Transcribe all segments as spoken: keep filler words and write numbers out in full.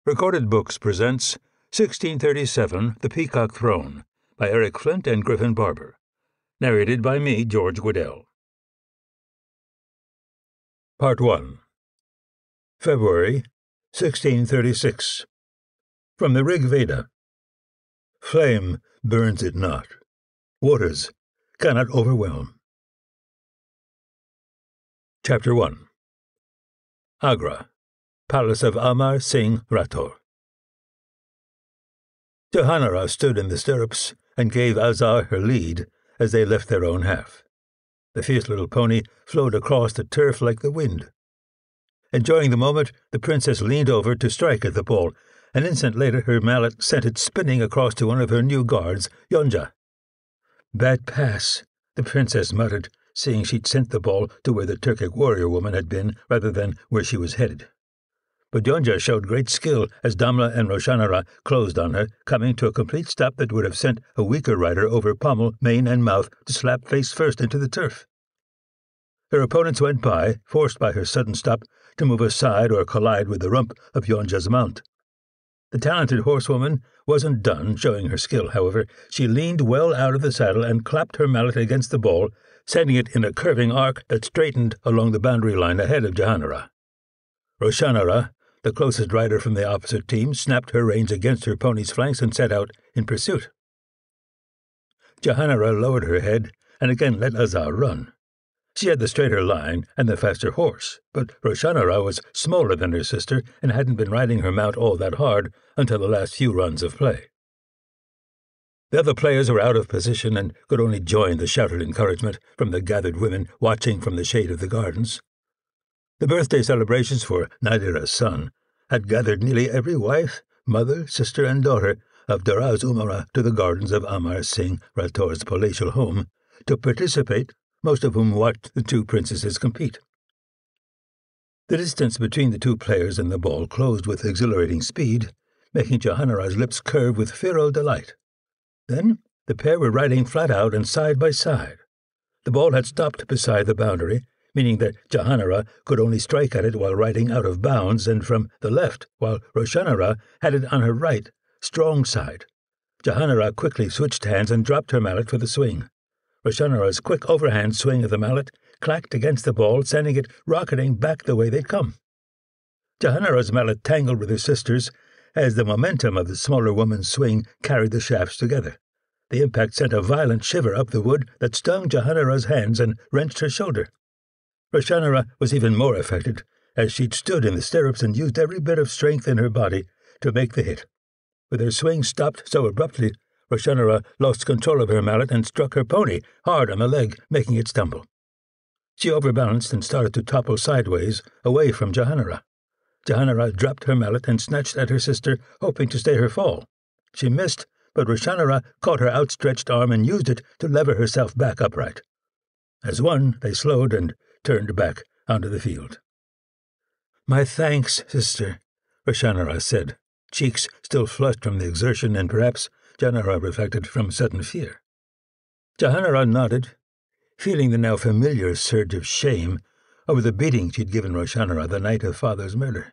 Recorded Books presents sixteen thirty-seven, The Peacock Throne, by Eric Flint and Griffin Barber. Narrated by me, George Guidall. Part one. February, sixteen thirty-six. From the Rig Veda. Flame burns it not. Waters cannot overwhelm. Chapter one. Agra, Palace of Amar Singh Rathore. Jahanara stood in the stirrups and gave Azar her lead as they left their own half. The fierce little pony flowed across the turf like the wind. Enjoying the moment, the princess leaned over to strike at the ball. An instant later her mallet sent it spinning across to one of her new guards, Yonja. "Bad pass," the princess muttered, seeing she'd sent the ball to where the Turkic warrior woman had been rather than where she was headed. But Yonja showed great skill as Damla and Roshanara closed on her, coming to a complete stop that would have sent a weaker rider over pommel, mane, and mouth to slap face first into the turf. Her opponents went by, forced by her sudden stop to move aside or collide with the rump of Yonja's mount. The talented horsewoman wasn't done showing her skill, however. She leaned well out of the saddle and clapped her mallet against the ball, sending it in a curving arc that straightened along the boundary line ahead of Jahanara. Roshanara, the closest rider from the opposite team, snapped her reins against her pony's flanks and set out in pursuit. Jahanara lowered her head and again let Azar run. She had the straighter line and the faster horse, but Roshanara was smaller than her sister and hadn't been riding her mount all that hard until the last few runs of play. The other players were out of position and could only join the shouted encouragement from the gathered women watching from the shade of the gardens. The birthday celebrations for Nadira's son had gathered nearly every wife, mother, sister, and daughter of Daraz Umara to the gardens of Amar Singh Rathore's palatial home to participate, most of whom watched the two princesses compete. The distance between the two players and the ball closed with exhilarating speed, making Jahanara's lips curve with feral delight. Then the pair were riding flat out and side by side. The ball had stopped beside the boundary, meaning that Jahanara could only strike at it while riding out of bounds and from the left, while Roshanara had it on her right, strong side. Jahanara quickly switched hands and dropped her mallet for the swing. Roshanara's quick overhand swing of the mallet clacked against the ball, sending it rocketing back the way they'd come. Jahanara's mallet tangled with her sister's as the momentum of the smaller woman's swing carried the shafts together. The impact sent a violent shiver up the wood that stung Jahanara's hands and wrenched her shoulder. Roshanara was even more affected, as she'd stood in the stirrups and used every bit of strength in her body to make the hit. With her swing stopped so abruptly, Roshanara lost control of her mallet and struck her pony hard on the leg, making it stumble. She overbalanced and started to topple sideways, away from Jahanara. Jahanara dropped her mallet and snatched at her sister, hoping to stay her fall. She missed, but Roshanara caught her outstretched arm and used it to lever herself back upright. As one, they slowed and turned back onto the field. "My thanks, sister," Roshanara said, cheeks still flushed from the exertion and perhaps, Jahanara reflected, from sudden fear. Jahanara nodded, feeling the now familiar surge of shame over the beating she'd given Roshanara the night of father's murder.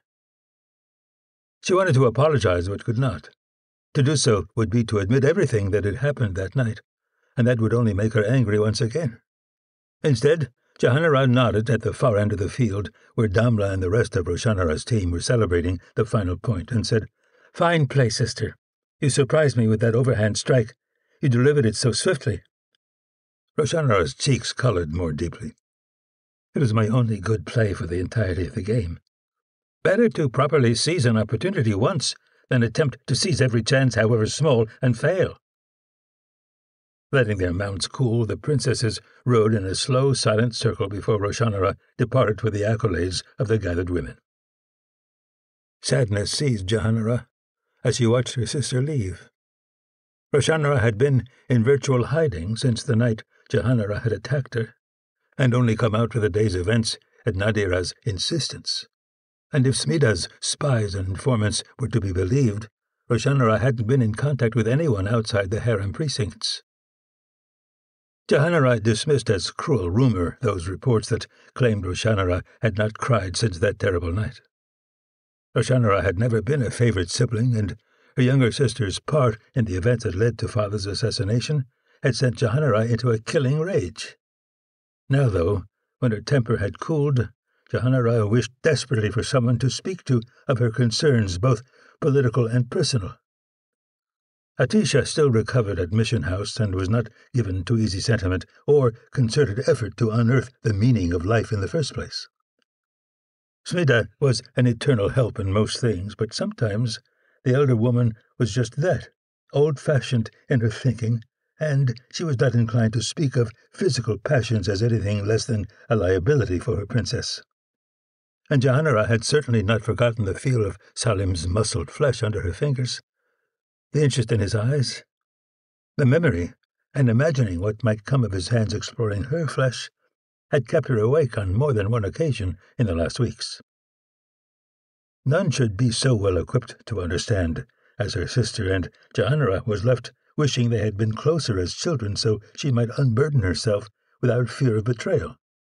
She wanted to apologize but could not. To do so would be to admit everything that had happened that night, and that would only make her angry once again. Instead, Jahanara nodded at the far end of the field, where Damla and the rest of Roshanara's team were celebrating the final point, and said, "Fine play, sister. You surprised me with that overhand strike. You delivered it so swiftly." Roshanara's cheeks colored more deeply. "It was my only good play for the entirety of the game. Better to properly seize an opportunity once than attempt to seize every chance, however small, and fail." Letting their mounts cool, the princesses rode in a slow, silent circle before Roshanara departed for the accolades of the gathered women. Sadness seized Jahanara as she watched her sister leave. Roshanara had been in virtual hiding since the night Jahanara had attacked her, and only come out for the day's events at Nadira's insistence. And if Smida's spies and informants were to be believed, Roshanara hadn't been in contact with anyone outside the harem precincts. Jahanara dismissed as cruel rumor those reports that claimed Roshanara had not cried since that terrible night. Roshanara had never been a favorite sibling, and her younger sister's part in the events that led to father's assassination had sent Jahanara into a killing rage. Now, though, when her temper had cooled, Jahanara wished desperately for someone to speak to of her concerns, both political and personal. Atisha still recovered at Mission House and was not given to easy sentiment or concerted effort to unearth the meaning of life in the first place. Smita was an eternal help in most things, but sometimes the elder woman was just that, old-fashioned in her thinking, and she was not inclined to speak of physical passions as anything less than a liability for her princess. And Jahanara had certainly not forgotten the feel of Salim's muscled flesh under her fingers, the interest in his eyes, the memory, and imagining what might come of his hands exploring her flesh, had kept her awake on more than one occasion in the last weeks. None should be so well equipped to understand as her sister, and Jahanara was left wishing they had been closer as children so she might unburden herself without fear of betrayal.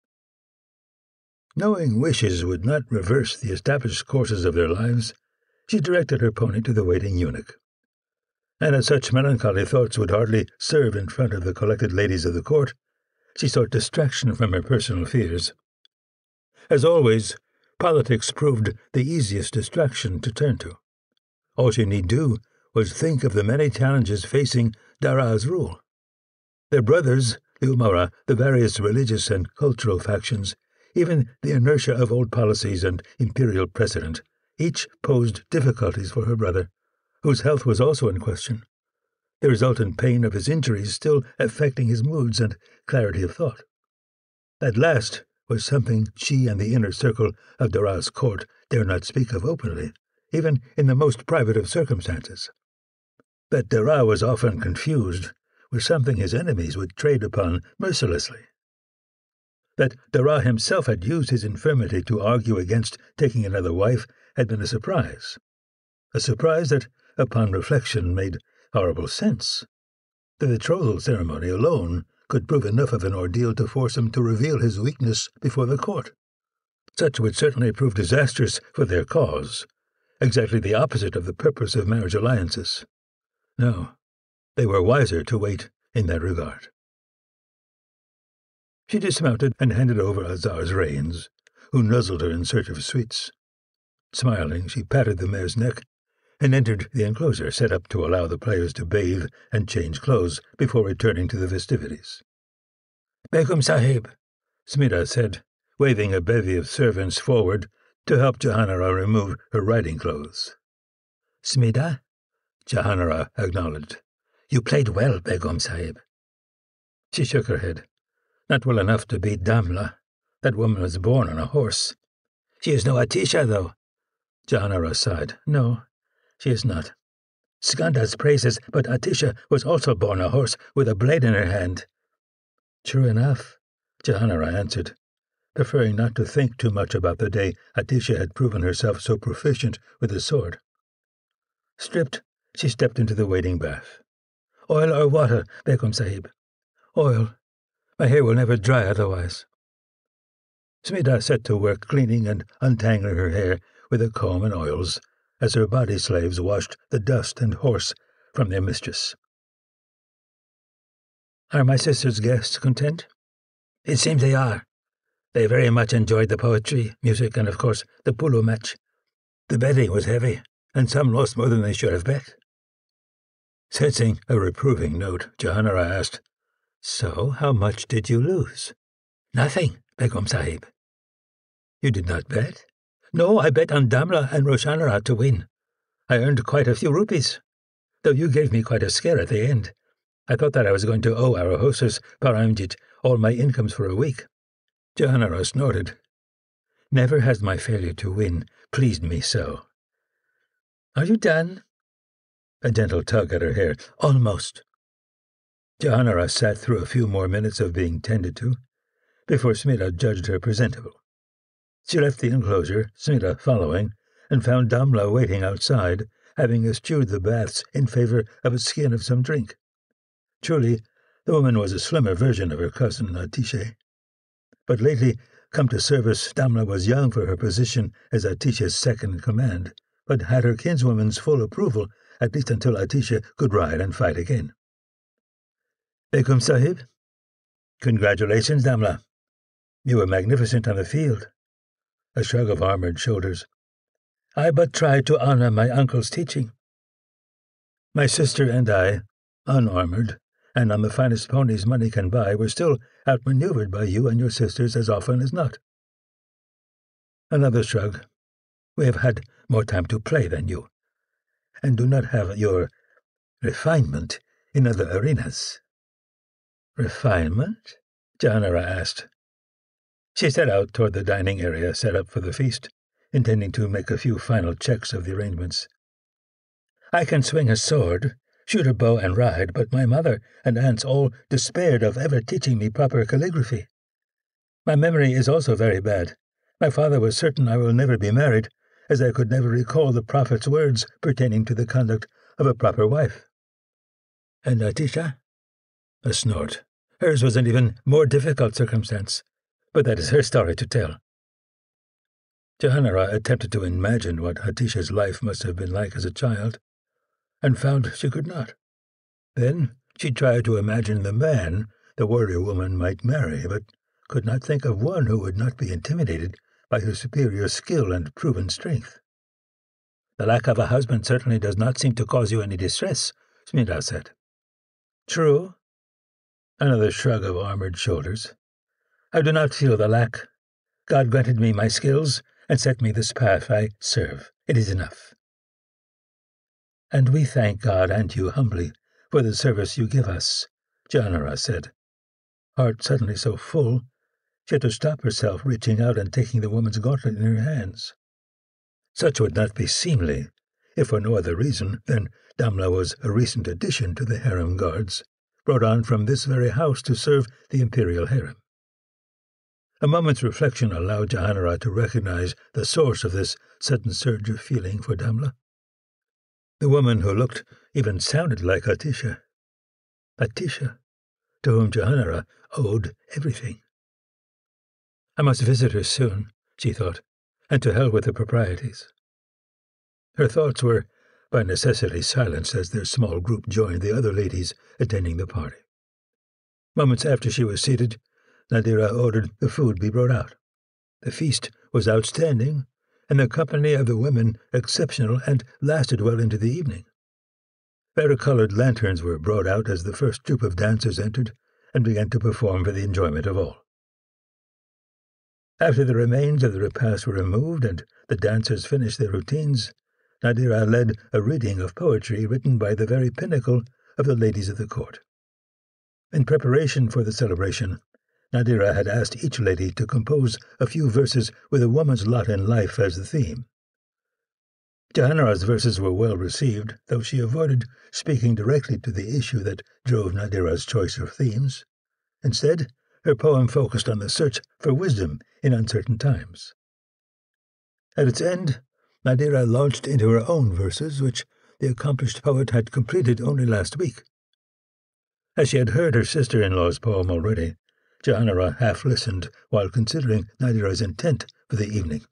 Knowing wishes would not reverse the established courses of their lives, she directed her pony to the waiting eunuch. And as such melancholy thoughts would hardly serve in front of the collected ladies of the court, she sought distraction from her personal fears. As always, politics proved the easiest distraction to turn to. All she need do was think of the many challenges facing Dara's rule. Their brothers, the Umara, the various religious and cultural factions, even the inertia of old policies and imperial precedent, each posed difficulties for her brother, whose health was also in question, the resultant pain of his injuries still affecting his moods and clarity of thought. That last was something she and the inner circle of Dara's court dare not speak of openly, even in the most private of circumstances. That Dara was often confused was something his enemies would trade upon mercilessly. That Dara himself had used his infirmity to argue against taking another wife had been a surprise. A surprise that, upon reflection, made horrible sense. The betrothal ceremony alone could prove enough of an ordeal to force him to reveal his weakness before the court. Such would certainly prove disastrous for their cause, exactly the opposite of the purpose of marriage alliances. No, they were wiser to wait in that regard. She dismounted and handed over Azar's reins, who nuzzled her in search of sweets. Smiling, she patted the mare's neck and entered the enclosure set up to allow the players to bathe and change clothes before returning to the festivities. "Begum Sahib," Smita said, waving a bevy of servants forward to help Jahanara remove her riding clothes. "Smita?" Jahanara acknowledged. "You played well, Begum Sahib." She shook her head. "Not well enough to beat Damla. That woman was born on a horse." "She is no Atisha, though." Jahanara sighed. "No, she is not. Skanda's praises, but Atisha was also born a horse with a blade in her hand." "True enough," Jahanara answered, preferring not to think too much about the day Atisha had proven herself so proficient with the sword. Stripped, she stepped into the waiting bath. "Oil or water, Begum Sahib?" "Oil. My hair will never dry otherwise." Smita set to work cleaning and untangling her hair with a comb and oils, as her body slaves washed the dust and horse from their mistress. "Are my sister's guests content?" "It seems they are. They very much enjoyed the poetry, music, and, of course, the polo match. The betting was heavy, and some lost more than they should have bet." Sensing a reproving note, Jahanara asked, "So, how much did you lose?" "Nothing, Begum Sahib." "You did not bet?" "No, I bet on Damla and Roshanara to win. I earned quite a few rupees, though you gave me quite a scare at the end. I thought that I was going to owe our hostess, Paramjit, all my incomes for a week." Jahanara snorted. "Never has my failure to win pleased me so." "Are you done?" A gentle tug at her hair. "Almost." Jahanara sat through a few more minutes of being tended to, before Smita judged her presentable. She left the enclosure, Smita following, and found Damla waiting outside, having eschewed the baths in favor of a skin of some drink. Truly, the woman was a slimmer version of her cousin Atisha. But lately, come to service, Damla was young for her position as Atisha's second-in-command, but had her kinswoman's full approval, at least until Atisha could ride and fight again. "Begum Sahib?" "Congratulations, Damla. You were magnificent on the field." A shrug of armored shoulders. "I but tried to honor my uncle's teaching. My sister and I, unarmored, and on the finest ponies money can buy, were still outmaneuvered by you and your sisters as often as not." Another shrug. "We have had more time to play than you, and do not have your refinement in other arenas." "Refinement?" Jahanara asked. She set out toward the dining area set up for the feast, intending to make a few final checks of the arrangements. "I can swing a sword, shoot a bow and ride, but my mother and aunts all despaired of ever teaching me proper calligraphy. My memory is also very bad. My father was certain I will never be married, as I could never recall the Prophet's words pertaining to the conduct of a proper wife." "And Atisha?" A snort. "Hers was an even more difficult circumstance, but that is her story to tell." Jahanara attempted to imagine what Atisha's life must have been like as a child, and found she could not. Then she tried to imagine the man the warrior woman might marry, but could not think of one who would not be intimidated by her superior skill and proven strength. "The lack of a husband certainly does not seem to cause you any distress," Smita said. "True." Another shrug of armored shoulders. "I do not feel the lack. God granted me my skills and set me this path. I serve. It is enough." "And we thank God and you humbly for the service you give us," Jahanara said, heart suddenly so full she had to stop herself reaching out and taking the woman's gauntlet in her hands. Such would not be seemly, if for no other reason than Damla was a recent addition to the harem guards, brought on from this very house to serve the imperial harem. A moment's reflection allowed Jahanara to recognize the source of this sudden surge of feeling for Damla. The woman who looked, even sounded like Atisha. Atisha, to whom Jahanara owed everything. I must visit her soon, she thought, and to hell with the proprieties. Her thoughts were by necessity silenced as their small group joined the other ladies attending the party. Moments after she was seated, Nadira ordered the food be brought out. The feast was outstanding, and the company of the women exceptional, and lasted well into the evening. Varicolored lanterns were brought out as the first troop of dancers entered and began to perform for the enjoyment of all. After the remains of the repast were removed and the dancers finished their routines, Nadira led a reading of poetry written by the very pinnacle of the ladies of the court. In preparation for the celebration, Nadira had asked each lady to compose a few verses with a woman's lot in life as the theme. Jahanara's verses were well received, though she avoided speaking directly to the issue that drove Nadira's choice of themes. Instead, her poem focused on the search for wisdom in uncertain times. At its end, Nadira launched into her own verses, which the accomplished poet had completed only last week. As she had heard her sister-in-law's poem already, Jahanara half listened while considering Nadira's intent for the evening.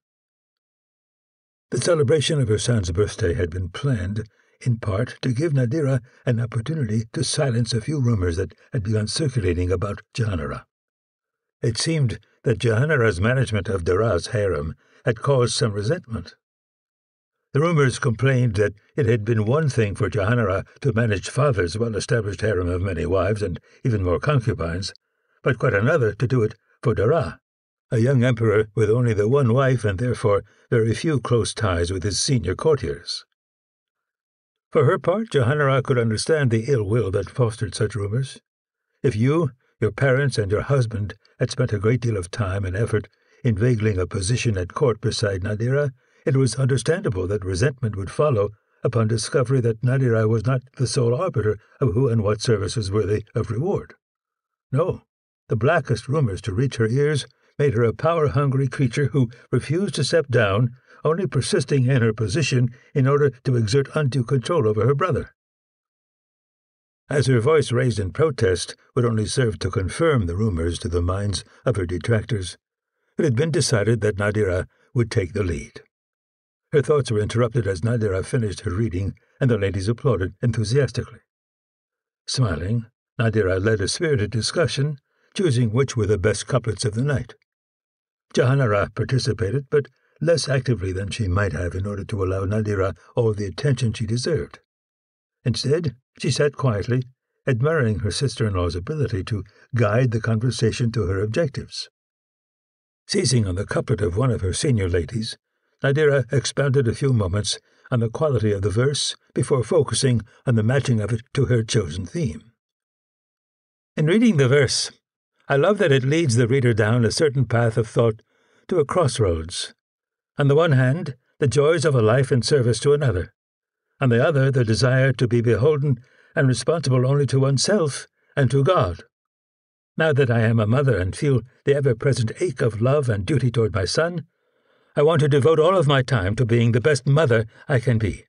The celebration of her son's birthday had been planned, in part, to give Nadira an opportunity to silence a few rumors that had begun circulating about Jahanara. It seemed that Jahanara's management of Dara's harem had caused some resentment. The rumors complained that it had been one thing for Jahanara to manage father's well-established harem of many wives and even more concubines, but quite another to do it for Dara, a young emperor with only the one wife and therefore very few close ties with his senior courtiers. For her part, Jahanara could understand the ill will that fostered such rumors. If you, your parents, and your husband had spent a great deal of time and effort inveigling a position at court beside Nadira, it was understandable that resentment would follow upon discovery that Nadira was not the sole arbiter of who and what service was worthy of reward. No, the blackest rumors to reach her ears made her a power-hungry creature who refused to step down, only persisting in her position in order to exert undue control over her brother. As her voice raised in protest would only serve to confirm the rumors to the minds of her detractors, it had been decided that Nadira would take the lead. Her thoughts were interrupted as Nadira finished her reading, and the ladies applauded enthusiastically. Smiling, Nadira led a spirited discussion, choosing which were the best couplets of the night. Jahanara participated, but less actively than she might have in order to allow Nadira all the attention she deserved. Instead, she sat quietly, admiring her sister-in-law's ability to guide the conversation to her objectives. Seizing on the couplet of one of her senior ladies, Nadira expounded a few moments on the quality of the verse before focusing on the matching of it to her chosen theme. In reading the verse, I love that it leads the reader down a certain path of thought to a crossroads. On the one hand, the joys of a life in service to another. On the other, the desire to be beholden and responsible only to oneself and to God. Now that I am a mother and feel the ever-present ache of love and duty toward my son, I want to devote all of my time to being the best mother I can be.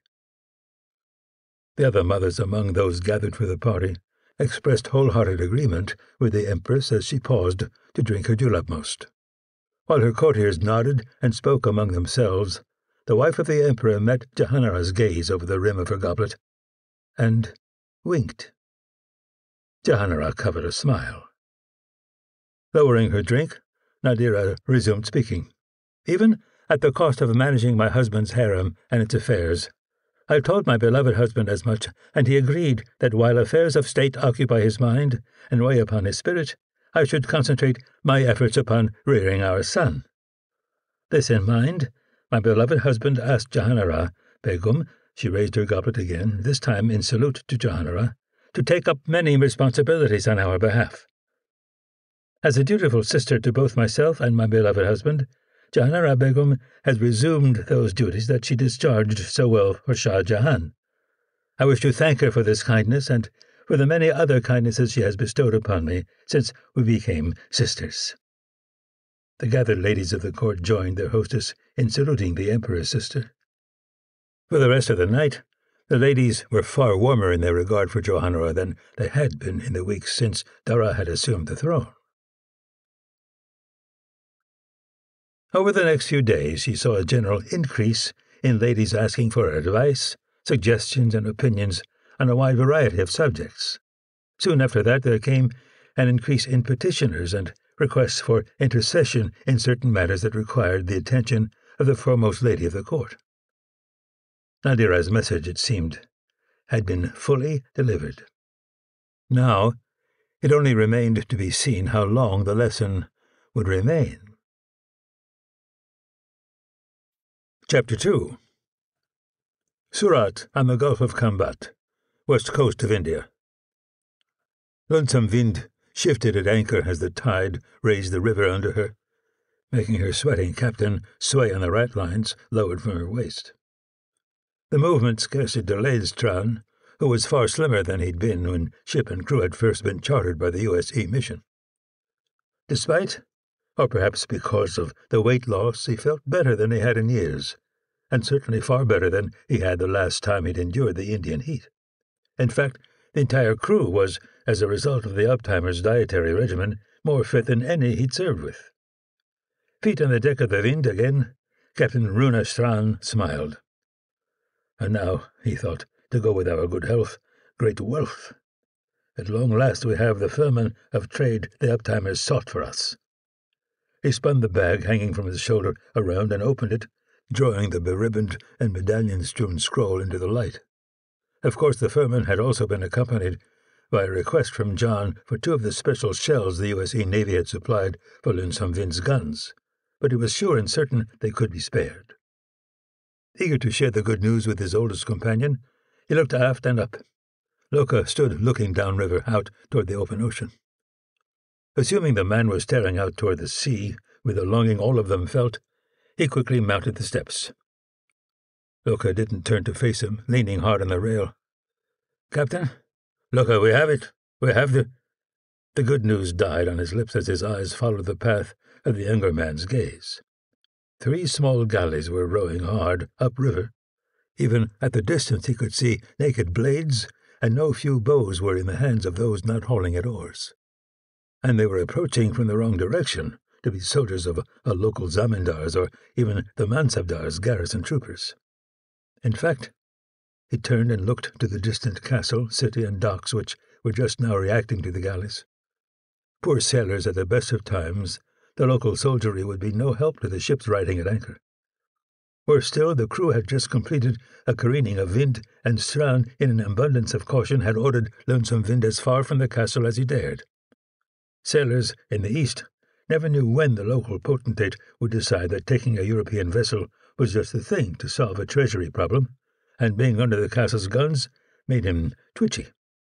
The other mothers among those gathered for the party expressed wholehearted agreement with the Empress as she paused to drink her julapmost. While her courtiers nodded and spoke among themselves, the wife of the Emperor met Jahanara's gaze over the rim of her goblet, and winked. Jahanara covered a smile. Lowering her drink, Nadira resumed speaking. Even at the cost of managing my husband's harem and its affairs, I told my beloved husband as much, and he agreed that while affairs of state occupy his mind and weigh upon his spirit, I should concentrate my efforts upon rearing our son. This in mind, my beloved husband asked Jahanara Begum, she raised her goblet again, this time in salute to Jahanara, to take up many responsibilities on our behalf. As a dutiful sister to both myself and my beloved husband, Jahanara Begum has resumed those duties that she discharged so well for Shah Jahan. I wish to thank her for this kindness and for the many other kindnesses she has bestowed upon me since we became sisters. The gathered ladies of the court joined their hostess in saluting the Emperor's sister. For the rest of the night, the ladies were far warmer in their regard for Jahanara than they had been in the weeks since Dara had assumed the throne. Over the next few days, she saw a general increase in ladies asking for advice, suggestions, and opinions on a wide variety of subjects. Soon after that, there came an increase in petitioners and requests for intercession in certain matters that required the attention of the foremost lady of the court. Nadira's message, it seemed, had been fully delivered. Now, it only remained to be seen how long the lesson would remain. Chapter two. Surat on the Gulf of Kambat, west coast of India. Lonesome wind shifted at anchor as the tide raised the river under her, making her sweating captain sway on the ratlines lowered from her waist. The movement scarcely delayed Strawn, who was far slimmer than he'd been when ship and crew had first been chartered by the U S E mission. Despite, or perhaps because of the weight loss, he felt better than he had in years, and certainly far better than he had the last time he'd endured the Indian heat. In fact, the entire crew was, as a result of the uptimer's dietary regimen, more fit than any he'd served with. Feet on the deck of the Wind again, Captain Runa Strawn smiled. And now, he thought, to go with our good health, great wealth. At long last we have the firman of trade the uptimers sought for us. He spun the bag hanging from his shoulder around and opened it, drawing the beribboned and medallion-strewn scroll into the light. Of course, the firman had also been accompanied by a request from John for two of the special shells the U S E Navy had supplied for Lonesome Wind's guns, but he was sure and certain they could be spared. Eager to share the good news with his oldest companion, he looked aft and up. Loka stood looking downriver out toward the open ocean. Assuming the man was staring out toward the sea with the longing all of them felt, he quickly mounted the steps. Loka didn't turn to face him, leaning hard on the rail. "Captain, Loka, we have it. We have the—" The good news died on his lips as his eyes followed the path of the younger man's gaze. Three small galleys were rowing hard upriver. Even at the distance he could see naked blades, and no few bows were in the hands of those not hauling at oars. And they were approaching from the wrong direction, to be soldiers of a local zamindars or even the mansabdar's garrison troopers. In fact, he turned and looked to the distant castle, city, and docks which were just now reacting to the galleys. Poor sailors at the best of times, the local soldiery would be no help to the ships riding at anchor. Worse still, the crew had just completed a careening of wind, and Strand, in an abundance of caution, had ordered Lonesome Wind as far from the castle as he dared. Sailors in the east never knew when the local potentate would decide that taking a European vessel was just the thing to solve a treasury problem, and being under the castle's guns made him twitchy.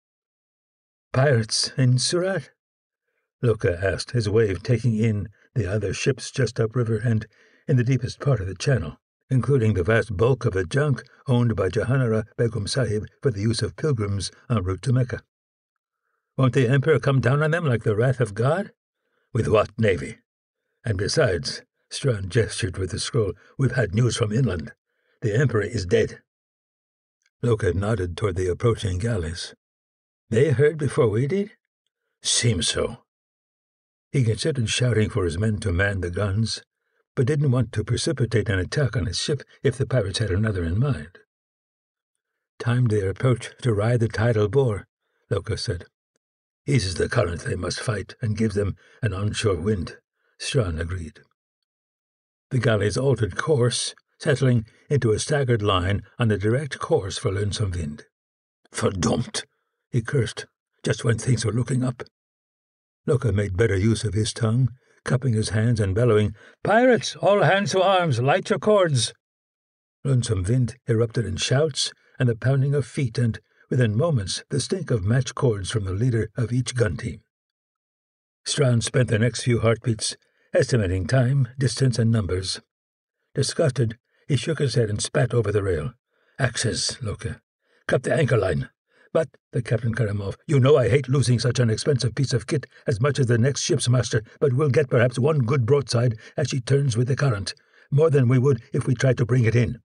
"Pirates in Surat?" Loka asked, his wave taking in the other ships just upriver and in the deepest part of the channel, including the vast bulk of the junk owned by Jahanara Begum Sahib for the use of pilgrims en route to Mecca. "Won't the Emperor come down on them like the wrath of God?" "With what navy? And besides," Strand gestured with the scroll, "we've had news from inland. The Emperor is dead." Loka nodded toward the approaching galleys. "They heard before we did?" "Seems so." He considered shouting for his men to man the guns, but didn't want to precipitate an attack on his ship if the pirates had another in mind. "Timed their approach to ride the tidal bore," Loka said. "Eases the current they must fight and gives them an onshore wind," Strand agreed. The galleys altered course, settling into a staggered line on a direct course for Lonesome Wind. "Verdammt!" he cursed, just when things were looking up. Loka made better use of his tongue, cupping his hands and bellowing, "Pirates, all hands to arms, light your cords!" Lonesome Wind erupted in shouts and the pounding of feet, and within moments the stink of match cords from the leader of each gun team. Strand spent the next few heartbeats estimating time, distance, and numbers. Disgusted, he shook his head and spat over the rail. "Axes, Loka. Cut the anchor line." "But," the captain cut him off, "you know I hate losing such an expensive piece of kit as much as the next ship's master, but we'll get perhaps one good broadside as she turns with the current, more than we would if we tried to bring it in."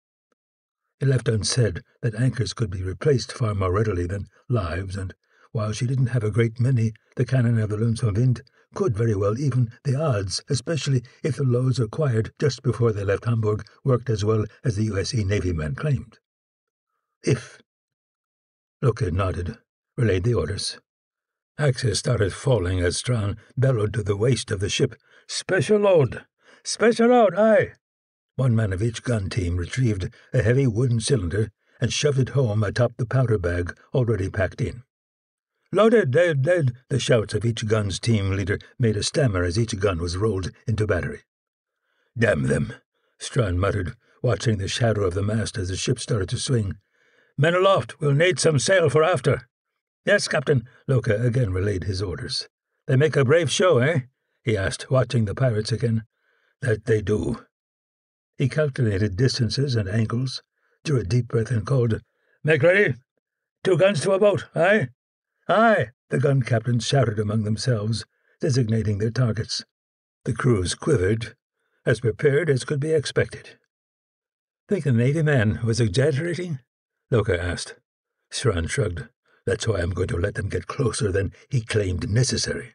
He left unsaid that anchors could be replaced far more readily than lives, and while she didn't have a great many, the cannon of the Lonesome Wind could very well even the odds, especially if the loads acquired just before they left Hamburg worked as well as the U S A Navy man claimed. If. Loka nodded, relayed the orders. Axes started falling as Strand bellowed to the waist of the ship, "Special load! Special load, aye!" One man of each gun team retrieved a heavy wooden cylinder and shoved it home atop the powder bag already packed in. "Loaded, dead, dead!" The shouts of each gun's team leader made a stammer as each gun was rolled into battery. "Damn them," Strand muttered, watching the shadow of the mast as the ship started to swing. "Men aloft, we'll need some sail for after." "Yes, Captain," Loka again relayed his orders. "They make a brave show, eh?" he asked, watching the pirates again. "That they do." He calculated distances and angles, drew a deep breath and called, "Make ready! Two guns to a boat, aye?" "Aye!" the gun captains shouted among themselves, designating their targets. The crews quivered, as prepared as could be expected. "Think the Navy man was exaggerating?" Loka asked. Strand shrugged. "That's why I'm going to let them get closer than he claimed necessary."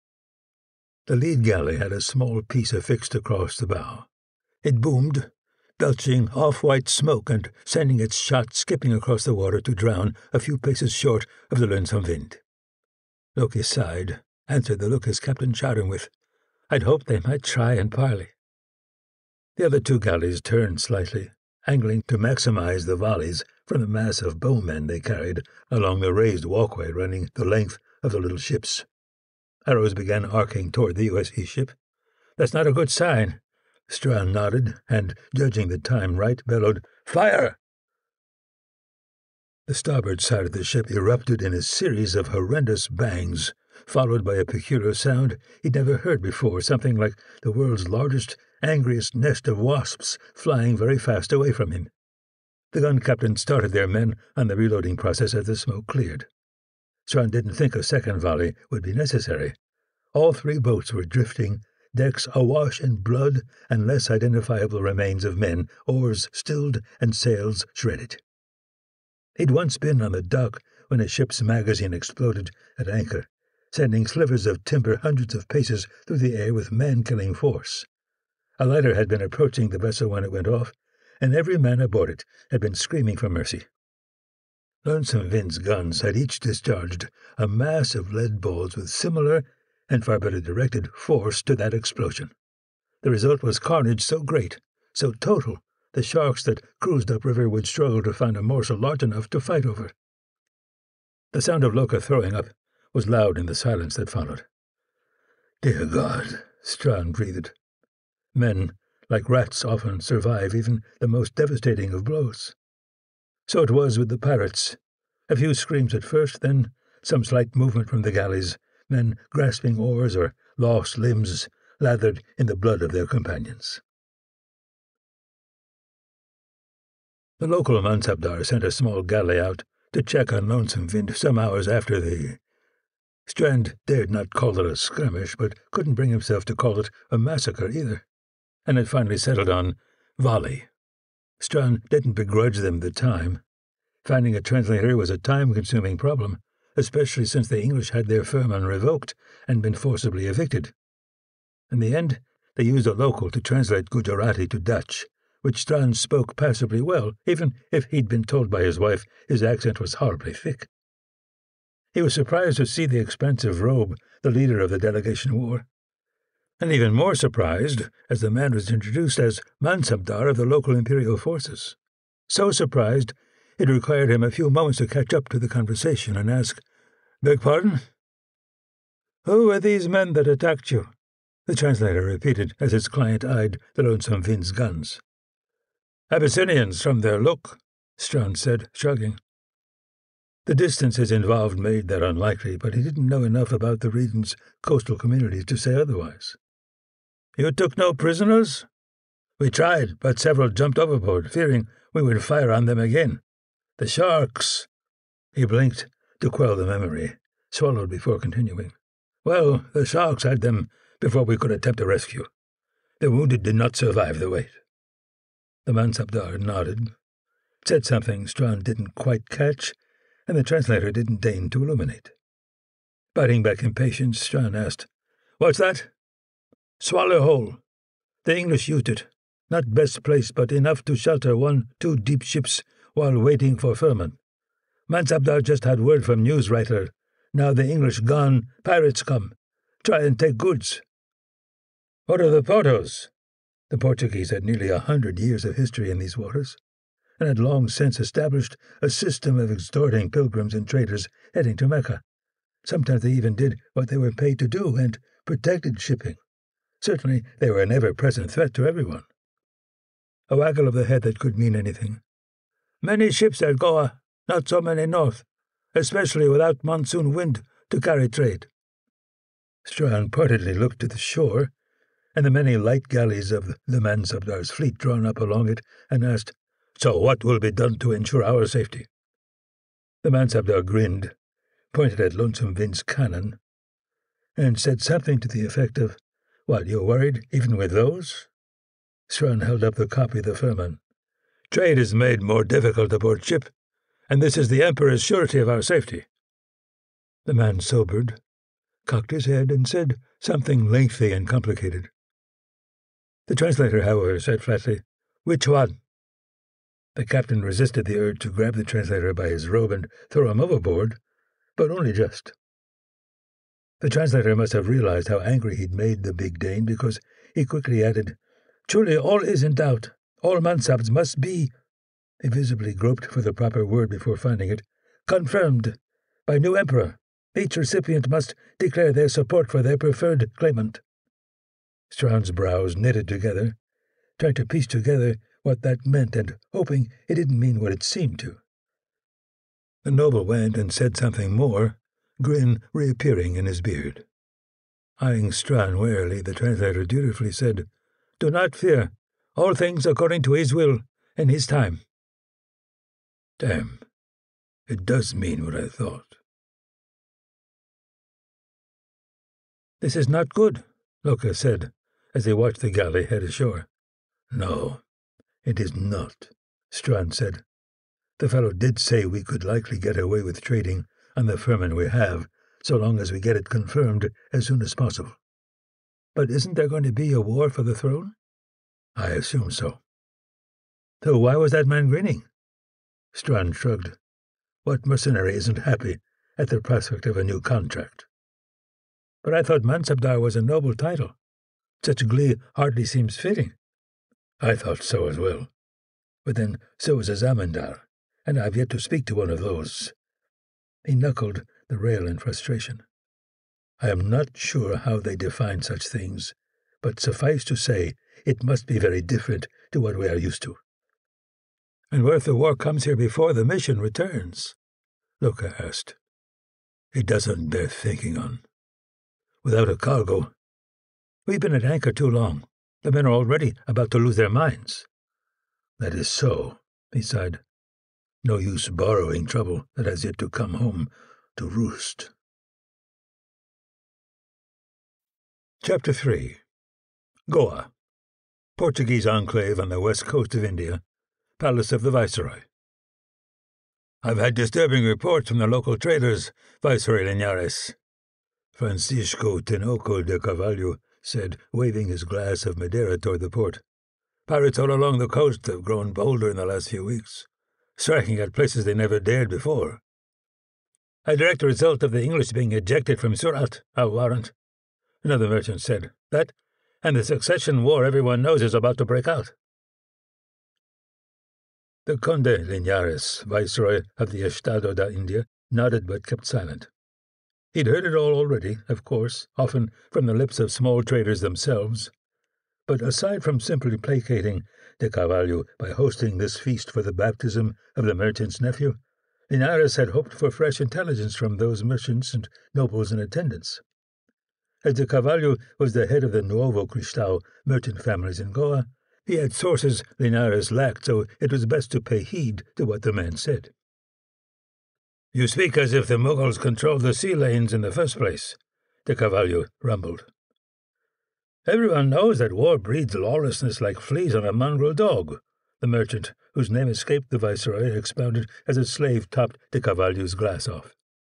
The lead galley had a small piece affixed across the bow. It boomed, belching off-white smoke and sending its shot skipping across the water to drown a few paces short of the Lonesome Wind. Loki sighed, answered the look his captain shot him with. "I'd hoped they might try and parley." The other two galleys turned slightly, angling to maximize the volleys from the mass of bowmen they carried along the raised walkway running the length of the little ships. Arrows began arcing toward the U S E ship. "That's not a good sign." Strand nodded and, judging the time right, bellowed, "Fire!" The starboard side of the ship erupted in a series of horrendous bangs, followed by a peculiar sound he'd never heard before, something like the world's largest, angriest nest of wasps flying very fast away from him. The gun captain started their men on the reloading process as the smoke cleared. Strand didn't think a second volley would be necessary. All three boats were drifting, decks awash in blood and less identifiable remains of men, oars stilled and sails shredded. He'd once been on the dock when a ship's magazine exploded at anchor, sending slivers of timber hundreds of paces through the air with man-killing force. A lighter had been approaching the vessel when it went off, and every man aboard it had been screaming for mercy. Lonesome Vin's guns had each discharged a mass of lead balls with similar, and far better directed, force to that explosion. The result was carnage so great, so total, the sharks that cruised upriver would struggle to find a morsel large enough to fight over. The sound of Loka throwing up was loud in the silence that followed. "Dear God," Strawn breathed. Men, like rats, often survive even the most devastating of blows. So it was with the pirates. A few screams at first, then some slight movement from the galleys, men grasping oars or lost limbs, lathered in the blood of their companions. The local Mansabdar sent a small galley out to check on Lonesome Vind some hours after the... Strand dared not call it a skirmish, but couldn't bring himself to call it a massacre either, and had finally settled on volley. Strand didn't begrudge them the time. Finding a translator was a time-consuming problem, especially since the English had their firman revoked and been forcibly evicted. In the end, they used a local to translate Gujarati to Dutch, which Strand spoke passably well, even if he'd been told by his wife his accent was horribly thick. He was surprised to see the expensive robe the leader of the delegation wore, and even more surprised as the man was introduced as Mansabdar of the local imperial forces. So surprised, it required him a few moments to catch up to the conversation and ask, "Beg pardon?" "Who are these men that attacked you?" the translator repeated as his client eyed the Lonesome Vin's guns. "Abyssinians from their look," Strand said, shrugging. The distances involved made that unlikely, but he didn't know enough about the region's coastal communities to say otherwise. "You took no prisoners?" "We tried, but several jumped overboard, fearing we would fire on them again. The sharks—" He blinked to quell the memory, swallowed before continuing. "Well, the sharks had them before we could attempt a rescue. The wounded did not survive the weight." The Mansabdar nodded, said something Strand didn't quite catch, and the translator didn't deign to illuminate. Biting back impatience, Strand asked, "What's that?" "Swallow hole. The English used it. Not best place, but enough to shelter one, two deep ships while waiting for firman. Mansabdar just had word from newswriter. Now the English gone, pirates come. Try and take goods." "What are the Portos?" The Portuguese had nearly a hundred years of history in these waters, and had long since established a system of extorting pilgrims and traders heading to Mecca. Sometimes they even did what they were paid to do and protected shipping. Certainly they were an ever-present threat to everyone. A waggle of the head that could mean anything. "Many ships at Goa, not so many north, especially without monsoon wind to carry trade." Strand partedly looked to the shore, and the many light galleys of the Mansabdar's fleet drawn up along it, and asked, "So what will be done to ensure our safety?" The Mansabdar grinned, pointed at Lonesome Vin's cannon, and said something to the effect of, "What, you're worried even with those?" Strand held up the copy of the firman. "Trade is made more difficult aboard ship, and this is the Emperor's surety of our safety." The man sobered, cocked his head, and said something lengthy and complicated. The translator, however, said flatly, "Which one?" The captain resisted the urge to grab the translator by his robe and throw him overboard, but only just. The translator must have realized how angry he'd made the big Dane, because he quickly added, "Truly all is in doubt. All Mansabs must be—" He visibly groped for the proper word before finding it, "confirmed by new emperor. Each recipient must declare their support for their preferred claimant." Strand's brows knitted together, trying to piece together what that meant and hoping it didn't mean what it seemed to. The noble went and said something more, grin reappearing in his beard. Eyeing Strand warily, the translator dutifully said, "Do not fear. All things according to his will and his time." Damn, it does mean what I thought. "This is not good," Loka said, as they watched the galley head ashore. "No, it is not," Strand said. "The fellow did say we could likely get away with trading on the firman we have, so long as we get it confirmed as soon as possible. But isn't there going to be a war for the throne? I assume so. So why was that man grinning? Strand shrugged. What mercenary isn't happy at the prospect of a new contract? But I thought Mansabdar was a noble title. Such glee hardly seems fitting. I thought so as well. But then so is a Zamindar, and I've yet to speak to one of those. He knuckled the rail in frustration. I am not sure how they define such things, but suffice to say, it must be very different to what we are used to. And what if the war comes here before the mission returns? Luca asked. It doesn't bear thinking on. Without a cargo, we've been at anchor too long. The men are already about to lose their minds. That is so, he sighed. No use borrowing trouble that has yet to come home to roost. Chapter three. Goa, Portuguese enclave on the west coast of India, Palace of the Viceroy. I've had disturbing reports from the local traders, Viceroy Linares. Francisco Tinoco de Carvalho said, waving his glass of Madeira toward the port. Pirates all along the coast have grown bolder in the last few weeks, striking at places they never dared before. A direct result of the English being ejected from Surat, I'll warrant. Another merchant said. That, and the succession war everyone knows is about to break out. The Conde Linares, Viceroy of the Estado da India, nodded but kept silent. He'd heard it all already, of course, often from the lips of small traders themselves. But aside from simply placating de Carvalho by hosting this feast for the baptism of the merchant's nephew, Linares had hoped for fresh intelligence from those merchants and nobles in attendance. As de Carvalho was the head of the Nuovo Cristal merchant families in Goa, he had sources Linares lacked, so it was best to pay heed to what the man said. You speak as if the Mughals controlled the sea lanes in the first place, de Carvalho rumbled. Everyone knows that war breeds lawlessness like fleas on a mongrel dog, the merchant, whose name escaped the Viceroy, expounded as a slave topped de Carvalho's glass off.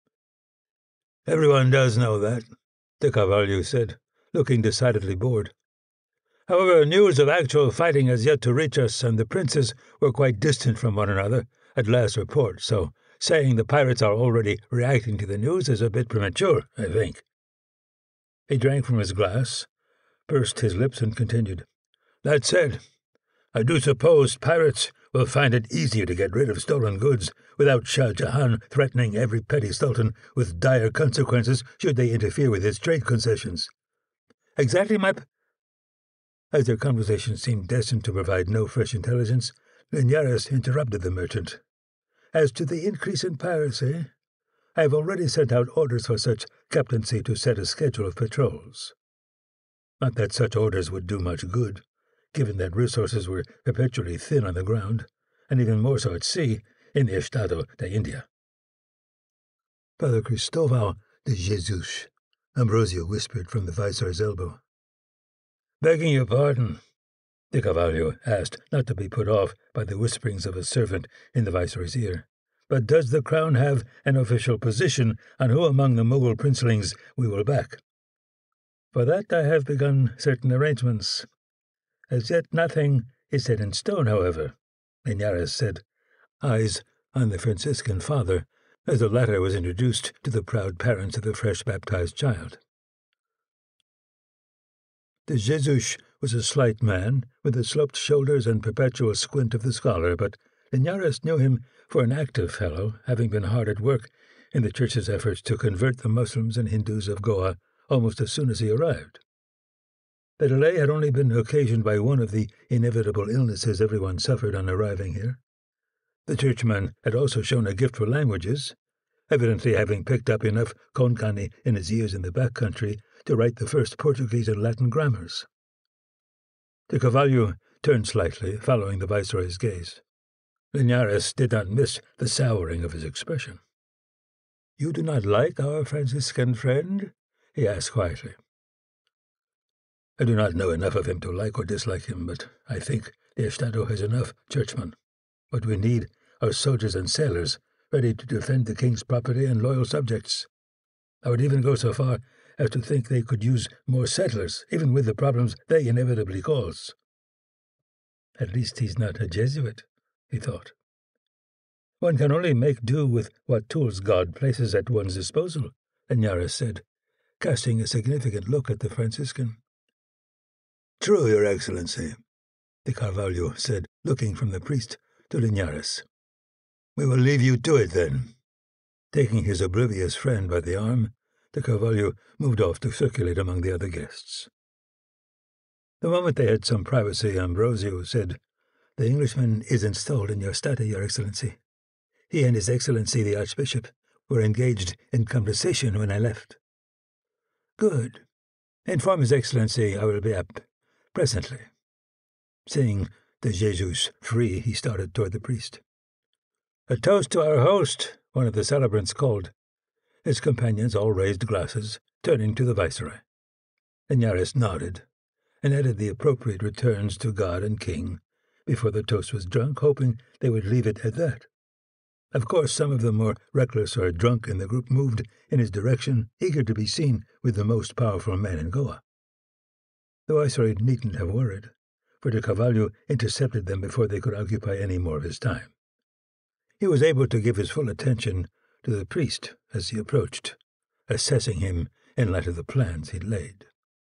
Everyone does know that, de Carvalho said, looking decidedly bored. However, news of actual fighting has yet to reach us, and the princes were quite distant from one another at last report, so saying the pirates are already reacting to the news is a bit premature, I think. He drank from his glass, pursed his lips, and continued. That said, I do suppose pirates will find it easier to get rid of stolen goods without Shah Jahan threatening every petty sultan with dire consequences should they interfere with his trade concessions. Exactly, my... P- As their conversation seemed destined to provide no fresh intelligence, Linares interrupted the merchant. As to the increase in piracy, I have already sent out orders for such captaincy to set a schedule of patrols. Not that such orders would do much good, given that resources were perpetually thin on the ground, and even more so at sea, in the Estado de India. Father Cristóbal de Jesus, Ambrosio whispered from the Viceroy's elbow. Begging your pardon, de Carvalho asked, not to be put off by the whisperings of a servant in the Viceroy's ear. But does the Crown have an official position on who among the Mughal princelings we will back? For that I have begun certain arrangements. As yet nothing is set in stone, however, Linares said, eyes on the Franciscan father, as the latter was introduced to the proud parents of the fresh-baptized child. De Jesus was a slight man, with the sloped shoulders and perpetual squint of the scholar, but Linares knew him for an active fellow, having been hard at work in the Church's efforts to convert the Muslims and Hindus of Goa almost as soon as he arrived. The delay had only been occasioned by one of the inevitable illnesses everyone suffered on arriving here. The churchman had also shown a gift for languages, evidently having picked up enough Konkani in his years in the back country to write the first Portuguese and Latin grammars. De Carvalho turned slightly, following the Viceroy's gaze. Linares did not miss the souring of his expression. "You do not like our Franciscan friend?" he asked quietly. "I do not know enough of him to like or dislike him, but I think the Estado has enough churchmen. What we need are soldiers and sailors ready to defend the king's property and loyal subjects. I would even go so far as to think they could use more settlers, even with the problems they inevitably cause. At least he's not a Jesuit, he thought. One can only make do with what tools God places at one's disposal, Linares said, casting a significant look at the Franciscan. True, Your Excellency, de Carvalho said, looking from the priest to Linares. We will leave you to it, then. Taking his oblivious friend by the arm, de Carvalho moved off to circulate among the other guests. The moment they had some privacy, Ambrosio said, The Englishman is installed in your study, Your Excellency. He and His Excellency the Archbishop were engaged in conversation when I left. Good. Inform His Excellency I will be up presently. Seeing de Jesus free, he started toward the priest. A toast to our host, one of the celebrants called. His companions all raised glasses, turning to the viceroy. Linares nodded, and added the appropriate returns to God and King before the toast was drunk, hoping they would leave it at that. Of course, some of the more reckless or drunk in the group moved in his direction, eager to be seen with the most powerful man in Goa. The viceroy needn't have worried, for de Carvalho intercepted them before they could occupy any more of his time. He was able to give his full attention to the priest as he approached, assessing him in light of the plans he'd laid.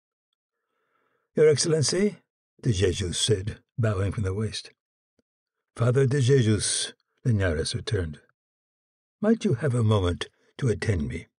Your Excellency, de Jesus said, bowing from the waist. Father de Jesus, Linares returned. Might you have a moment to attend me?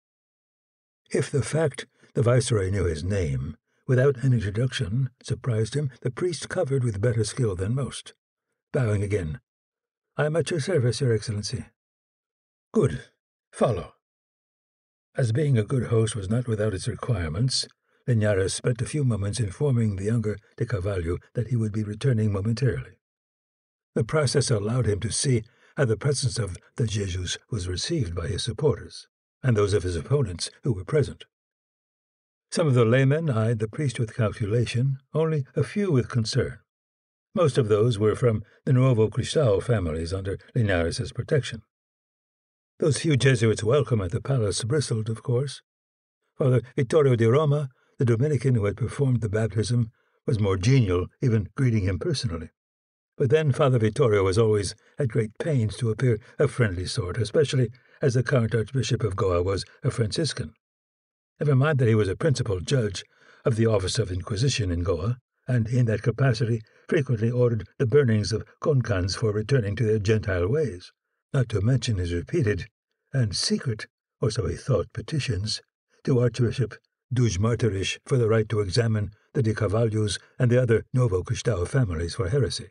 If the fact the viceroy knew his name, without an introduction, surprised him, the priest covered with better skill than most. Bowing again. I am at your service, Your Excellency. Good. Follow. As being a good host was not without its requirements, Linares spent a few moments informing the younger de Carvalho that he would be returning momentarily. The process allowed him to see how the presence of the Jesus was received by his supporters, and those of his opponents who were present. Some of the laymen eyed the priest with calculation, only a few with concern. Most of those were from the Nuevo Cristal families under Linares' protection. Those few Jesuits welcome at the palace bristled, of course. Father Vittorio de Roma, the Dominican who had performed the baptism, was more genial, even greeting him personally. But then Father Vittorio was always at great pains to appear a friendly sort, especially as the current Archbishop of Goa was a Franciscan. Never mind that he was a principal judge of the Office of Inquisition in Goa, and in that capacity frequently ordered the burnings of concans for returning to their Gentile ways, not to mention his repeated and secret, or so he thought, petitions to Archbishop Duj Martirish for the right to examine the de Carvalhos and the other Novo Cristal families for heresy.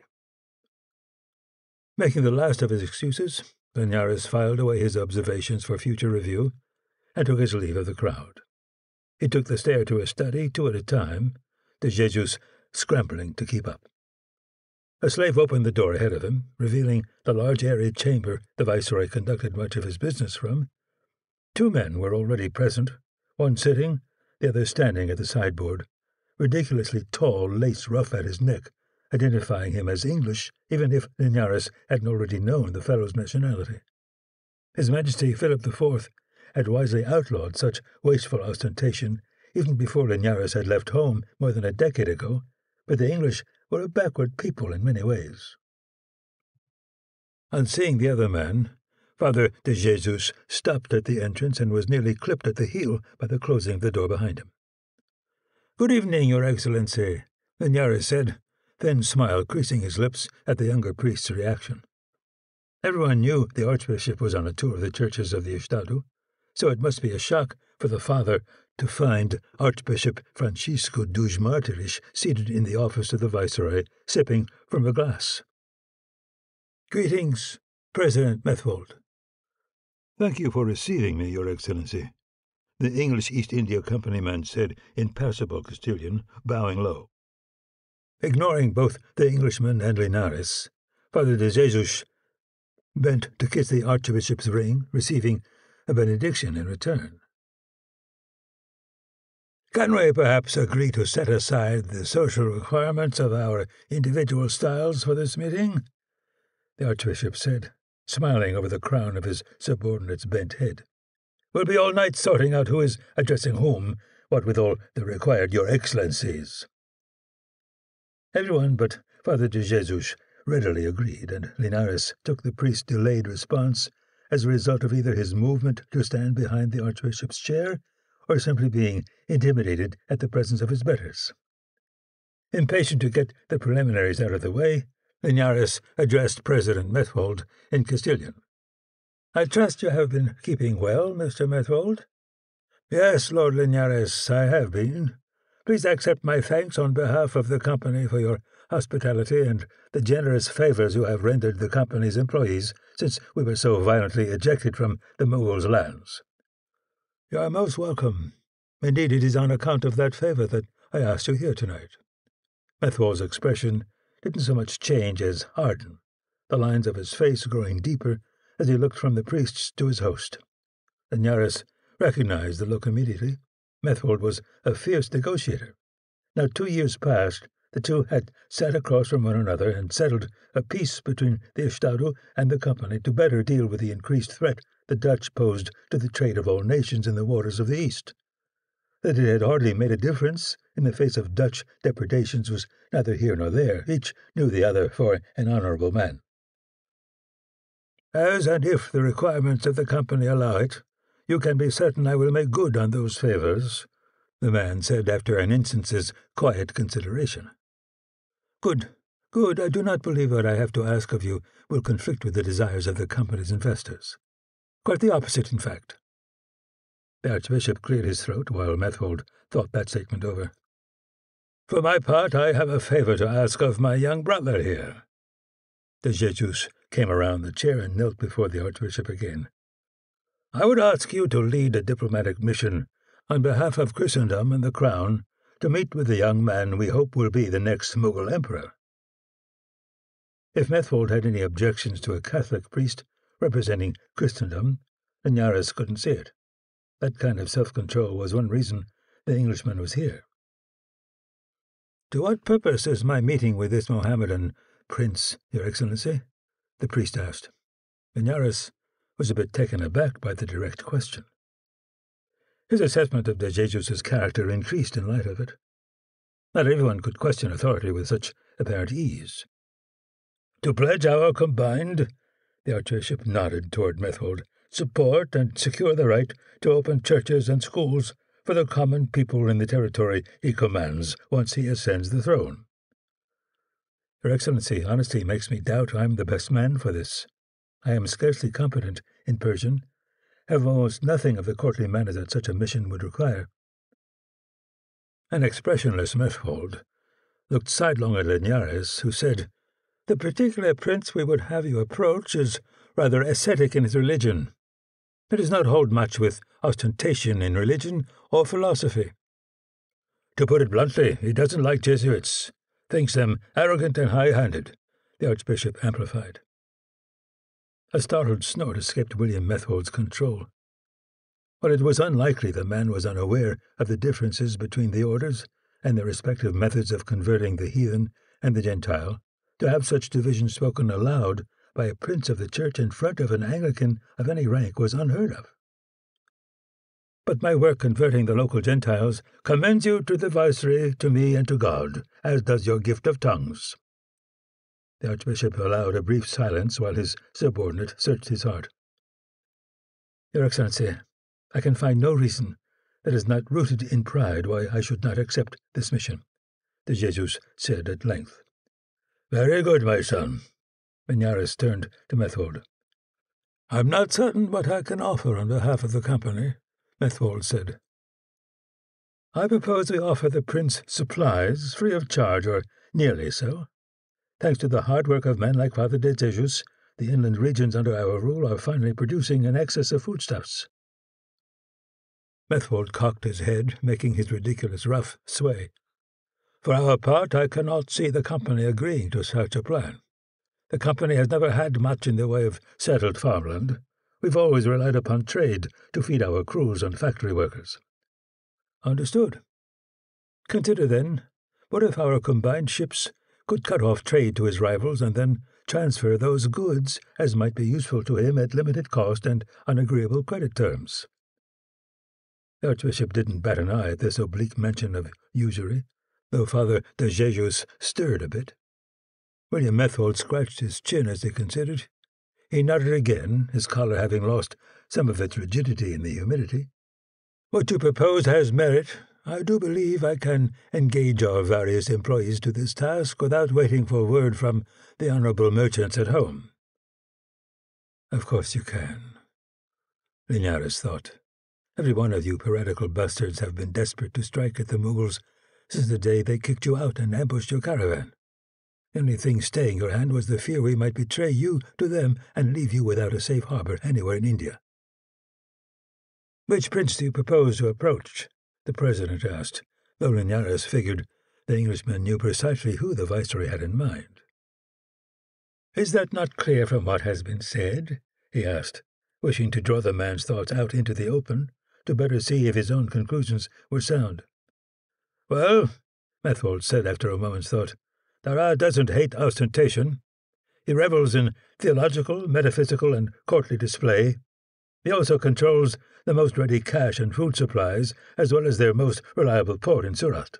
Making the last of his excuses, Linares filed away his observations for future review and took his leave of the crowd. He took the stair to his study, two at a time, de Jesus scrambling to keep up. A slave opened the door ahead of him, revealing the large airy chamber the viceroy conducted much of his business from. Two men were already present, one sitting, the other standing at the sideboard, ridiculously tall lace ruff at his neck, identifying him as English, even if Linares hadn't already known the fellow's nationality. His Majesty Philip the Fourth had wisely outlawed such wasteful ostentation even before Linares had left home more than a decade ago, but the English were a backward people in many ways. On seeing the other man, Father de Jesus stopped at the entrance and was nearly clipped at the heel by the closing of the door behind him. "Good evening, Your Excellency," Linares said, then smiled, creasing his lips at the younger priest's reaction. Everyone knew the Archbishop was on a tour of the churches of the Estado, so it must be a shock for the father to find Archbishop Francisco Duj Martirish seated in the office of the Viceroy, sipping from a glass. "Greetings, President Methwold." "Thank you for receiving me, Your Excellency," the English East India Company man said in passable Castilian, bowing low. Ignoring both the Englishman and Linares, Father de Jesus bent to kiss the Archbishop's ring, receiving a benediction in return. "Can we perhaps agree to set aside the social requirements of our individual styles for this meeting?" the Archbishop said, smiling over the crown of his subordinate's bent head. We'll be all night sorting out who is addressing whom, what with all the required Your Excellencies." Everyone but Father de Jesus readily agreed, and Linares took the priest's delayed response as a result of either his movement to stand behind the archbishop's chair or simply being intimidated at the presence of his betters. Impatient to get the preliminaries out of the way, Linares addressed President Methold in Castilian. "I trust you have been keeping well, Mister Methold?" "Yes, Lord Linares, I have been. Please accept my thanks on behalf of the company for your hospitality and the generous favors you have rendered the company's employees since we were so violently ejected from the Mughals' lands." "You are most welcome. Indeed, it is on account of that favor that I asked you here tonight." Methold's expression didn't so much change as harden, the lines of his face growing deeper as he looked from the priests to his host. Linares recognized the look immediately. Methold was a fierce negotiator. Now two years past, the two had sat across from one another and settled a peace between the Estado and the company to better deal with the increased threat the Dutch posed to the trade of all nations in the waters of the East. That it had hardly made a difference in the face of Dutch depredations was neither here nor there. Each knew the other for an honorable man. "As and if the requirements of the company allow it, you can be certain I will make good on those favors," the man said after an instant's quiet consideration. "Good, good. I do not believe what I have to ask of you will conflict with the desires of the company's investors. Quite the opposite, in fact." The Archbishop cleared his throat while Methold thought that statement over. "For my part, I have a favor to ask of my young brother here." De Jesus came around the chair and knelt before the Archbishop again. "I would ask you to lead a diplomatic mission on behalf of Christendom and the Crown to meet with the young man we hope will be the next Mughal Emperor." If Methold had any objections to a Catholic priest representing Christendom, Linares couldn't see it. That kind of self-control was one reason the Englishman was here. "To what purpose is my meeting with this Mohammedan prince, Your Excellency?" the priest asked. Linares was a bit taken aback by the direct question. His assessment of de Jesus's character increased in light of it. Not everyone could question authority with such apparent ease. "To pledge our combined," the Archbishop nodded toward Methold, "support and secure the right to open churches and schools for the common people in the territory he commands once he ascends the throne." "Your Excellency, honesty makes me doubt I am the best man for this. I am scarcely competent in Persian, have almost nothing of the courtly manners that such a mission would require." An expressionless Methold looked sidelong at Linares, who said, "The particular prince we would have you approach is rather ascetic in his religion. It does not hold much with ostentation in religion or philosophy. To put it bluntly, he doesn't like Jesuits, thinks them arrogant and high-handed," the Archbishop amplified. A startled snort escaped William Methold's control. While it was unlikely the man was unaware of the differences between the orders and their respective methods of converting the heathen and the Gentile, to have such division spoken aloud by a prince of the church in front of an Anglican of any rank was unheard of. "But my work converting the local Gentiles commends you to the Viceroy, to me, and to God, as does your gift of tongues." The Archbishop allowed a brief silence while his subordinate searched his heart. "Your Excellency, I can find no reason that is not rooted in pride why I should not accept this mission," de Jesus said at length. "Very good, my son." Linares turned to Methold. "I'm not certain what I can offer on behalf of the company," Methold said. "I propose we offer the prince supplies free of charge, or nearly so. Thanks to the hard work of men like Father de Jesus, the inland regions under our rule are finally producing an excess of foodstuffs." Methold cocked his head, making his ridiculous ruff sway. "For our part, I cannot see the company agreeing to such a plan. The company has never had much in the way of settled farmland. We've always relied upon trade to feed our crews and factory workers." "Understood. Consider, then, what if our combined ships could cut off trade to his rivals and then transfer those goods as might be useful to him at limited cost and on agreeable credit terms. The Archbishop didn't bat an eye at this oblique mention of usury, though Father de Jesus stirred a bit. William Methold scratched his chin as he considered. He nodded again, his collar having lost some of its rigidity in the humidity. "What you propose has merit. I do believe I can engage our various employees to this task without waiting for word from the honourable merchants at home." "Of course you can," Linares thought. "Every one of you piratical bastards have been desperate to strike at the Mughals since the day they kicked you out and ambushed your caravan. The only thing staying your hand was the fear we might betray you to them and leave you without a safe harbour anywhere in India." "Which prince do you propose to approach?" the president asked, though Linares figured the Englishman knew precisely who the viceroy had in mind. "Is that not clear from what has been said?" he asked, wishing to draw the man's thoughts out into the open, to better see if his own conclusions were sound. "Well," Methold said after a moment's thought, "Dara doesn't hate ostentation. He revels in theological, metaphysical, and courtly display. He also controls the most ready cash and food supplies, as well as their most reliable port in Surat.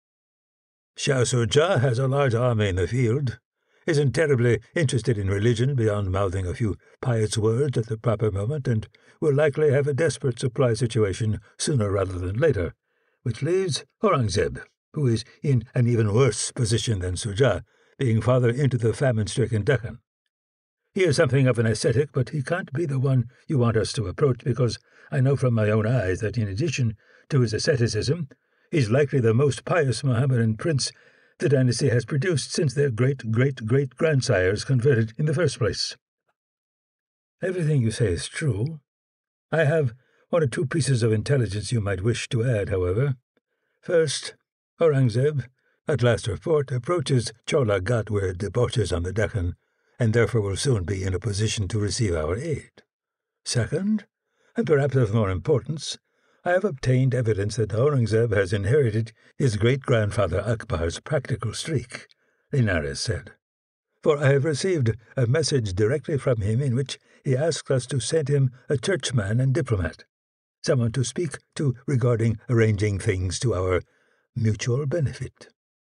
Shah Jahan has a large army in the field, isn't terribly interested in religion beyond mouthing a few pious words at the proper moment, and will likely have a desperate supply situation sooner rather than later, which leaves Aurangzeb, who is in an even worse position than Sujah, being farther into the famine-stricken Deccan. He is something of an ascetic, but he can't be the one you want us to approach, because I know from my own eyes that in addition to his asceticism, he's likely the most pious Mohammedan prince the dynasty has produced since their great-great-great-grandsires converted in the first place." "Everything you say is true. I have one or two pieces of intelligence you might wish to add, however. First, Aurangzeb, at last report, approaches Chola Ghat where it debouches on the Deccan, and therefore will soon be in a position to receive our aid. Second, and perhaps of more importance, I have obtained evidence that Aurangzeb has inherited his great-grandfather Akbar's practical streak," Linares said. "For I have received a message directly from him in which he asks us to send him a churchman and diplomat, someone to speak to regarding arranging things to our mutual benefit."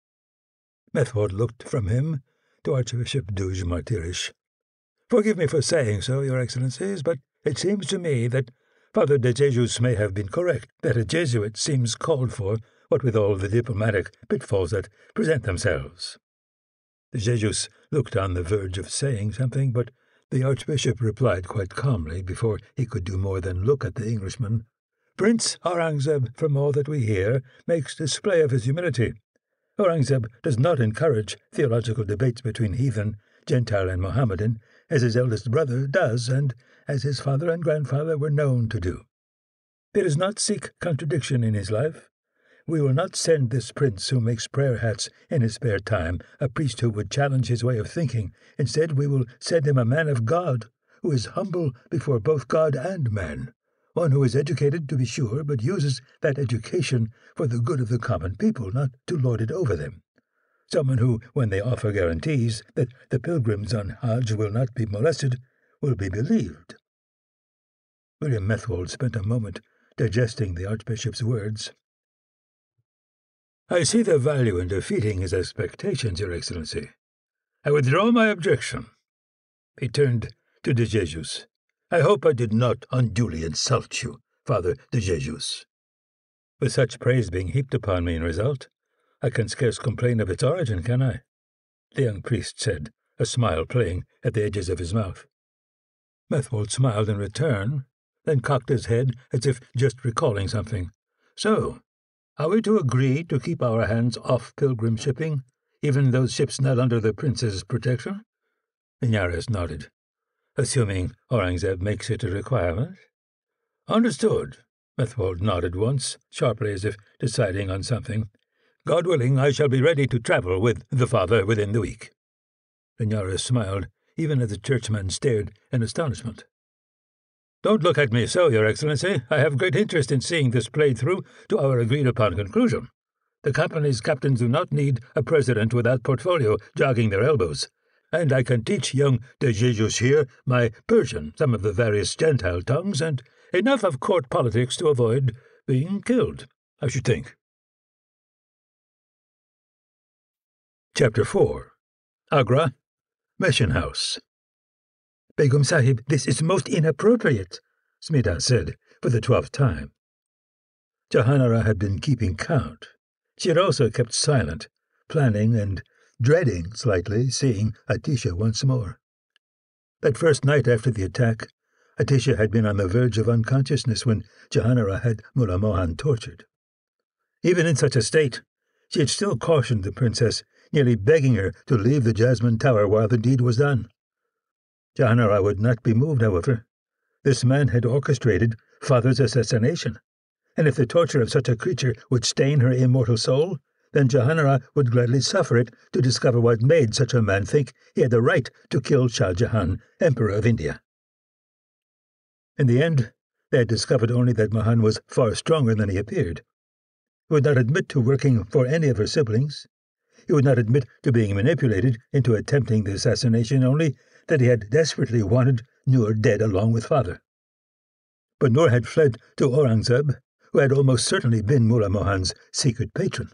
Methold looked from him to Archbishop Duj Martyrish. "Forgive me for saying so, Your Excellencies, but it seems to me that Father de Jesus may have been correct, that a Jesuit seems called for, what with all the diplomatic pitfalls that present themselves." De Jesus looked on the verge of saying something, but the Archbishop replied quite calmly before he could do more than look at the Englishman. "Prince Aurangzeb, from all that we hear, makes display of his humility. Aurangzeb does not encourage theological debates between heathen, Gentile, and Mohammedan, as his eldest brother does, and as his father and grandfather were known to do. He does not seek contradiction in his life. We will not send this prince who makes prayer hats in his spare time, a priest who would challenge his way of thinking. Instead, we will send him a man of God, who is humble before both God and man, one who is educated, to be sure, but uses that education for the good of the common people, not to lord it over them. Someone who, when they offer guarantees that the pilgrims on Hajj will not be molested, will be believed." William Methold spent a moment digesting the Archbishop's words. "I see the value in defeating his expectations, Your Excellency. I withdraw my objection." He turned to de Jesus. "I hope I did not unduly insult you, Father de Jesus." "With such praise being heaped upon me in result, I can scarce complain of its origin, can I?" the young priest said, a smile playing at the edges of his mouth. Methold smiled in return, then cocked his head as if just recalling something. "So, are we to agree to keep our hands off pilgrim shipping, even those ships not under the prince's protection?" Linares nodded. "Assuming Aurangzeb makes it a requirement?" "Understood." Methold nodded once, sharply as if deciding on something. "God willing, I shall be ready to travel with the father within the week." Linares smiled, even as the churchman stared in astonishment. "Don't look at me so, Your Excellency. I have great interest in seeing this played through to our agreed-upon conclusion. The company's captains do not need a president without portfolio jogging their elbows, and I can teach young de Jesus here my Persian, some of the various Gentile tongues, and enough of court politics to avoid Being killed, I should think. Chapter four. Agra, Mission House. Begum Sahib, this is most inappropriate, Smita said for the twelfth time. Jahanara had been keeping count. She had also kept silent, planning and dreading slightly seeing Atisha once more. That first night after the attack, Atisha had been on the verge of unconsciousness when Jahanara had Mullah Mohan tortured. Even in such a state, she had still cautioned the princess, nearly begging her to leave the Jasmine Tower while the deed was done. Jahanara would not be moved, however. This man had orchestrated father's assassination, and if the torture of such a creature would stain her immortal soul, then Jahanara would gladly suffer it to discover what made such a man think he had the right to kill Shah Jahan, Emperor of India. In the end, they had discovered only that Mahan was far stronger than he appeared. He would not admit to working for any of her siblings. He would not admit to being manipulated into attempting the assassination, only that he had desperately wanted Noor dead along with father. But Noor had fled to Aurangzeb, who had almost certainly been Mullah Mohan's secret patron.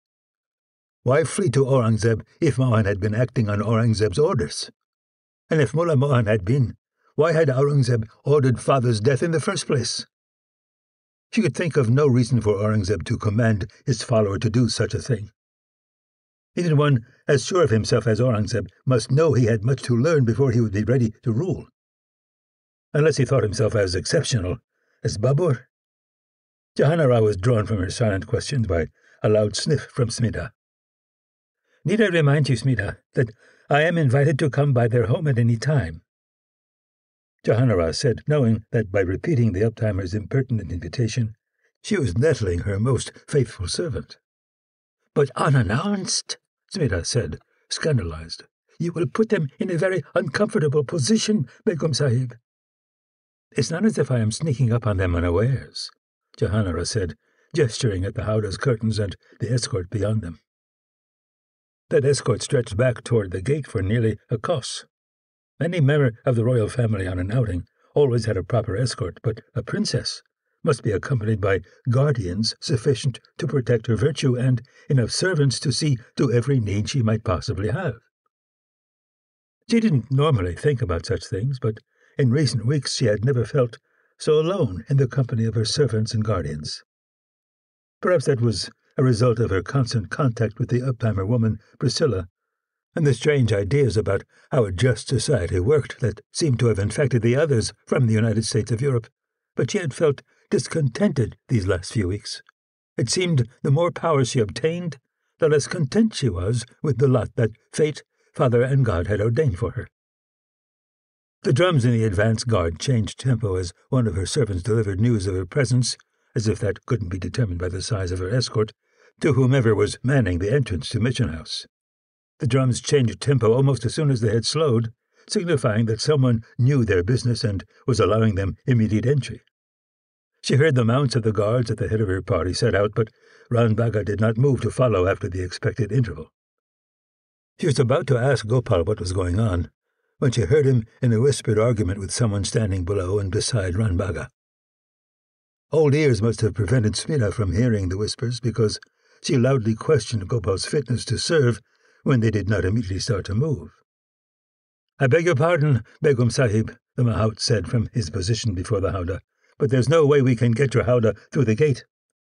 Why flee to Aurangzeb if Mohan had been acting on Aurangzeb's orders? And if Mullah Mohan had been, why had Aurangzeb ordered father's death in the first place? She could think of no reason for Aurangzeb to command his follower to do such a thing. Even one as sure of himself as Aurangzeb must know he had much to learn before he would be ready to rule. Unless he thought himself as exceptional as Barber. Jahanara was drawn from her silent questions by a loud sniff from Smita. Need I remind you, Smita, that I am invited to come by their home at any time? Jahanara said, knowing that by repeating the uptimer's impertinent invitation, she was nettling her most faithful servant. But unannounced, Smita said, scandalized. You will put them in a very uncomfortable position, Begum Sahib. It's not as if I am sneaking up on them unawares, Jahanara said, gesturing at the howdah's curtains and the escort beyond them. That escort stretched back toward the gate for nearly a kos. Any member of the royal family on an outing always had a proper escort, but a princess must be accompanied by guardians sufficient to protect her virtue and enough servants to see to every need she might possibly have. She didn't normally think about such things, but in recent weeks she had never felt so alone in the company of her servants and guardians. Perhaps that was a result of her constant contact with the uptimer woman, Priscilla, and the strange ideas about how a just society worked that seemed to have infected the others from the United States of Europe. But she had felt discontented these last few weeks. It seemed the more power she obtained, the less content she was with the lot that fate, father, and God had ordained for her. The drums in the advance guard changed tempo as one of her servants delivered news of her presence, as if that couldn't be determined by the size of her escort, to whomever was manning the entrance to Mission House. The drums changed tempo almost as soon as they had slowed, signifying that someone knew their business and was allowing them immediate entry. She heard the mounts of the guards at the head of her party set out, but Ranbaga did not move to follow after the expected interval. She was about to ask Gopal what was going on, when she heard him in a whispered argument with someone standing below and beside Ranbaga. Old ears must have prevented Smita from hearing the whispers, because she loudly questioned Gopal's fitness to serve when they did not immediately start to move. "I beg your pardon, Begum Sahib," the Mahout said from his position before the howdah, "but there's no way we can get your howdah through the gate."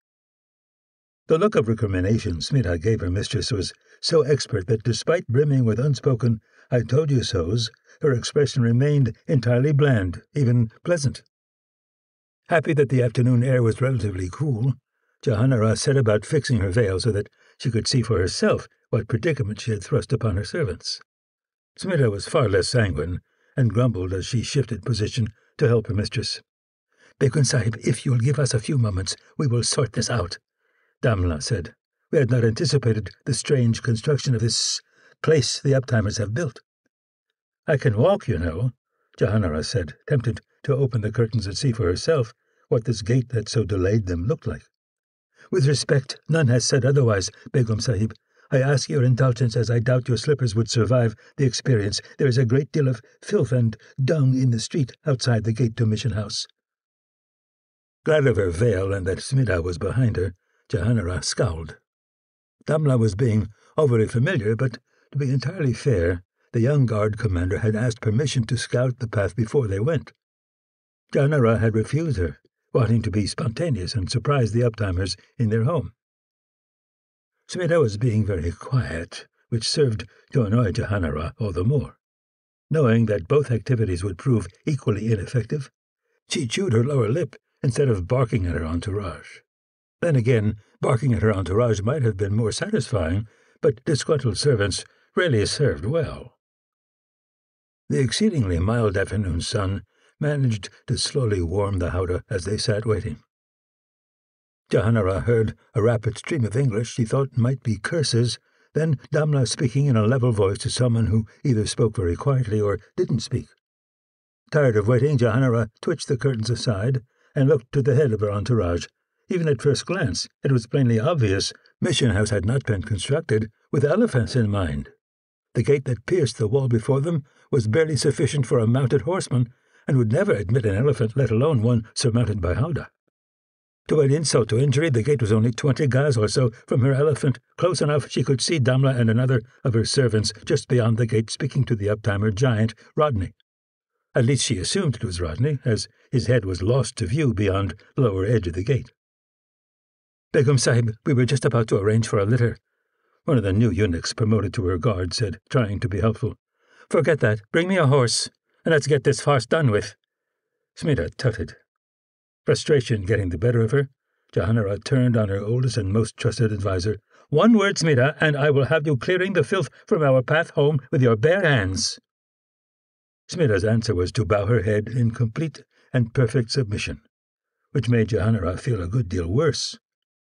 The look of recrimination Smita gave her mistress was so expert that despite brimming with unspoken I-told-you-sos, her expression remained entirely bland, even pleasant. Happy that the afternoon air was relatively cool, Jahanara set about fixing her veil so that she could see for herself what predicament she had thrust upon her servants. Smita was far less sanguine, and grumbled as she shifted position to help her mistress. "Begum Sahib, if you'll give us a few moments, we will sort this out," Damla said. "We had not anticipated the strange construction of this place the uptimers have built." "I can walk, you know," Jahanara said, tempted to open the curtains and see for herself what this gate that so delayed them looked like. "With respect, none has said otherwise, Begum Sahib. I ask your indulgence, as I doubt your slippers would survive the experience. There is a great deal of filth and dung in the street outside the gate to Mission House." Glad of her veil and that Smita was behind her, Jahanara scowled. Damla was being overly familiar, but to be entirely fair, the young guard commander had asked permission to scout the path before they went. Jahanara had refused her, wanting to be spontaneous and surprise the uptimers in their home. Smita was being very quiet, which served to annoy Jahanara all the more. Knowing that both activities would prove equally ineffective, she chewed her lower lip instead of barking at her entourage. Then again, barking at her entourage might have been more satisfying, but disgruntled servants rarely served well. The exceedingly mild afternoon sun managed to slowly warm the howdah as they sat waiting. Jahanara heard a rapid stream of English she thought might be curses, then Damla speaking in a level voice to someone who either spoke very quietly or didn't speak. Tired of waiting, Jahanara twitched the curtains aside and looked to the head of her entourage. Even at first glance, it was plainly obvious Mission House had not been constructed with elephants in mind. The gate that pierced the wall before them was barely sufficient for a mounted horseman, and would never admit an elephant, let alone one surmounted by howdah. To add insult to injury, the gate was only twenty gaz or so from her elephant, close enough she could see Damla and another of her servants just beyond the gate speaking to the uptimer giant, Rodney. At least she assumed it was Rodney, as his head was lost to view beyond the lower edge of the gate. "Begum Sahib, we were just about to arrange for a litter," one of the new eunuchs promoted to her guard said, trying to be helpful. "Forget that. Bring me a horse, and let's get this farce done with." Smita tutted. Frustration getting the better of her, Jahanara turned on her oldest and most trusted adviser. "One word, Smita, and I will have you clearing the filth from our path home with your bare hands." Smita's answer was to bow her head in complete and perfect submission, which made Jahanara feel a good deal worse.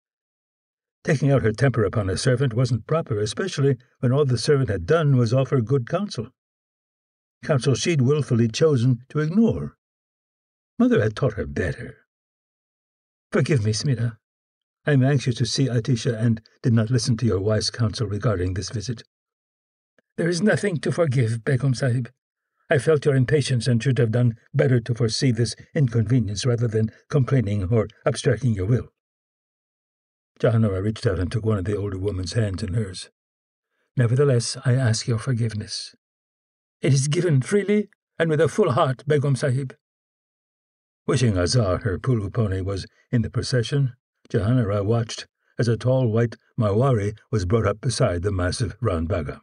Taking out her temper upon a servant wasn't proper, especially when all the servant had done was offer good counsel. Counsel she'd willfully chosen to ignore. Mother had taught her better. "Forgive me, Smita. I am anxious to see Atisha and did not listen to your wise counsel regarding this visit." "There is nothing to forgive, Begum Sahib. I felt your impatience and should have done better to foresee this inconvenience rather than complaining or abstracting your will." Jahanara reached out and took one of the older woman's hands in hers. "Nevertheless, I ask your forgiveness." "It is given freely and with a full heart, Begum Sahib." Wishing Azar, her Pulu pony, was in the procession, Jahanara watched as a tall white Marwari was brought up beside the massive Ranbaga.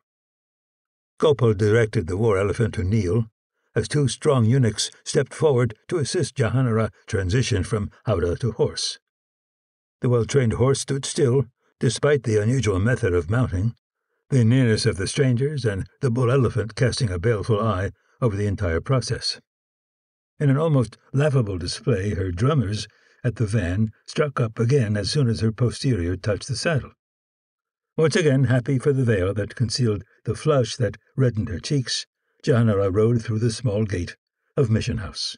Gopal directed the war elephant to kneel, as two strong eunuchs stepped forward to assist Jahanara transition from howdah to horse. The well-trained horse stood still, despite the unusual method of mounting, the nearness of the strangers and the bull elephant casting a baleful eye over the entire process. In an almost laughable display, her drummers at the van struck up again as soon as her posterior touched the saddle. Once again happy for the veil that concealed the flush that reddened her cheeks, Jahanara rode through the small gate of Mission House.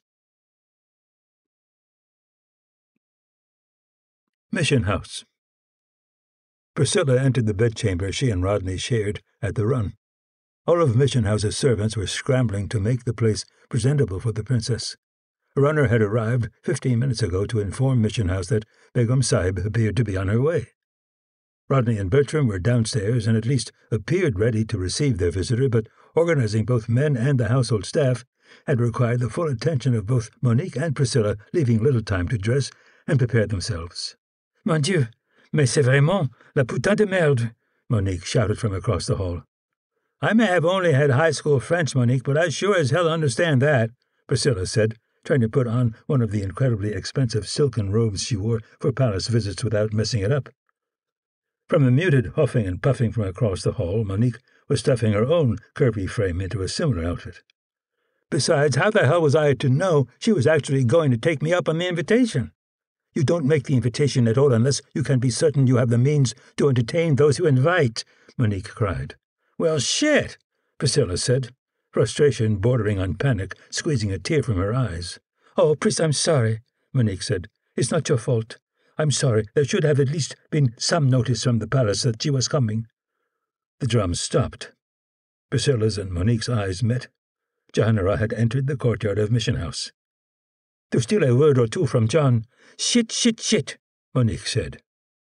Mission House. Priscilla entered the bedchamber she and Rodney shared at the run. All of Mission House's servants were scrambling to make the place presentable for the princess. A runner had arrived fifteen minutes ago to inform Mission House that Begum Sahib appeared to be on her way. Rodney and Bertram were downstairs and at least appeared ready to receive their visitor, but organizing both men and the household staff had required the full attention of both Monique and Priscilla, leaving little time to dress and prepare themselves. "Mon Dieu, mais c'est vraiment la putain de merde," Monique shouted from across the hall. "I may have only had high school French, Monique, but I sure as hell understand that," Priscilla said, trying to put on one of the incredibly expensive silken robes she wore for palace visits without messing it up. From the muted huffing and puffing from across the hall, Monique was stuffing her own curvy frame into a similar outfit. "Besides, how the hell was I to know she was actually going to take me up on the invitation? You don't make the invitation at all unless you can be certain you have the means to entertain those you invite," Monique cried. "Well, shit," Priscilla said, frustration bordering on panic, squeezing a tear from her eyes. "Oh, Pris, I'm sorry," Monique said. "It's not your fault. I'm sorry. There should have at least been some notice from the palace that she was coming." The drums stopped. Priscilla's and Monique's eyes met. Jahanara had entered the courtyard of Mission House. to steal a word or two from John. Shit, shit, shit, Monique said.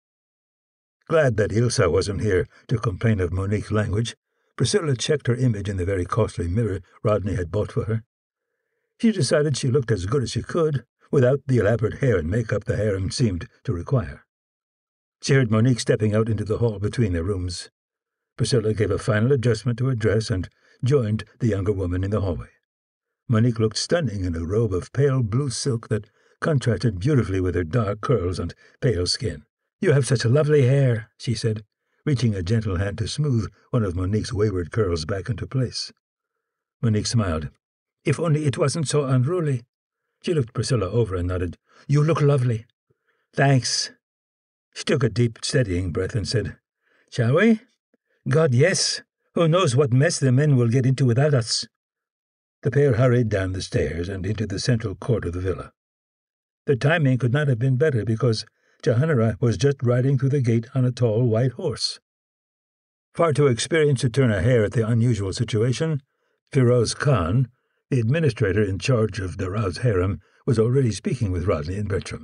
Glad that Ilsa wasn't here to complain of Monique's language, Priscilla checked her image in the very costly mirror Rodney had bought for her. She decided she looked as good as she could, without the elaborate hair and makeup the harem seemed to require. She heard Monique stepping out into the hall between their rooms. Priscilla gave a final adjustment to her dress and joined the younger woman in the hallway. Monique looked stunning in a robe of pale blue silk that contrasted beautifully with her dark curls and pale skin. "You have such lovely hair," she said, reaching a gentle hand to smooth one of Monique's wayward curls back into place. Monique smiled. "If only it wasn't so unruly." She looked Priscilla over and nodded. "You look lovely." "Thanks." She took a deep, steadying breath and said, "Shall we?" "God, yes. Who knows what mess the men will get into without us." The pair hurried down the stairs and into the central court of the villa. The timing could not have been better because Jahanara was just riding through the gate on a tall white horse. Far too experienced to turn a hair at the unusual situation, Firoz Khan, the administrator in charge of Dara's harem, was already speaking with Rodney and Bertram.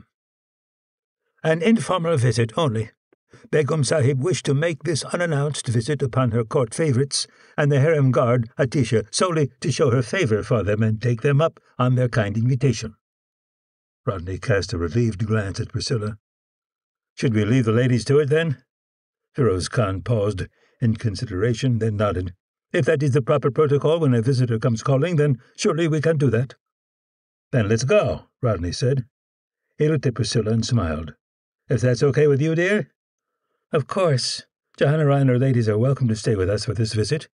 "An informal visit only. Begum Sahib wished to make this unannounced visit upon her court favourites and the harem guard, Atisha, solely to show her favour for them and take them up on their kind invitation." Rodney cast a relieved glance at Priscilla. "Should we leave the ladies to it, then?" Firoz Khan paused in consideration, then nodded. "If that is the proper protocol when a visitor comes calling, then surely we can do that." "Then let's go," Rodney said. He looked at Priscilla and smiled. "If that's okay with you, dear?" "Of course. Jahanara and her ladies are welcome to stay with us for this visit."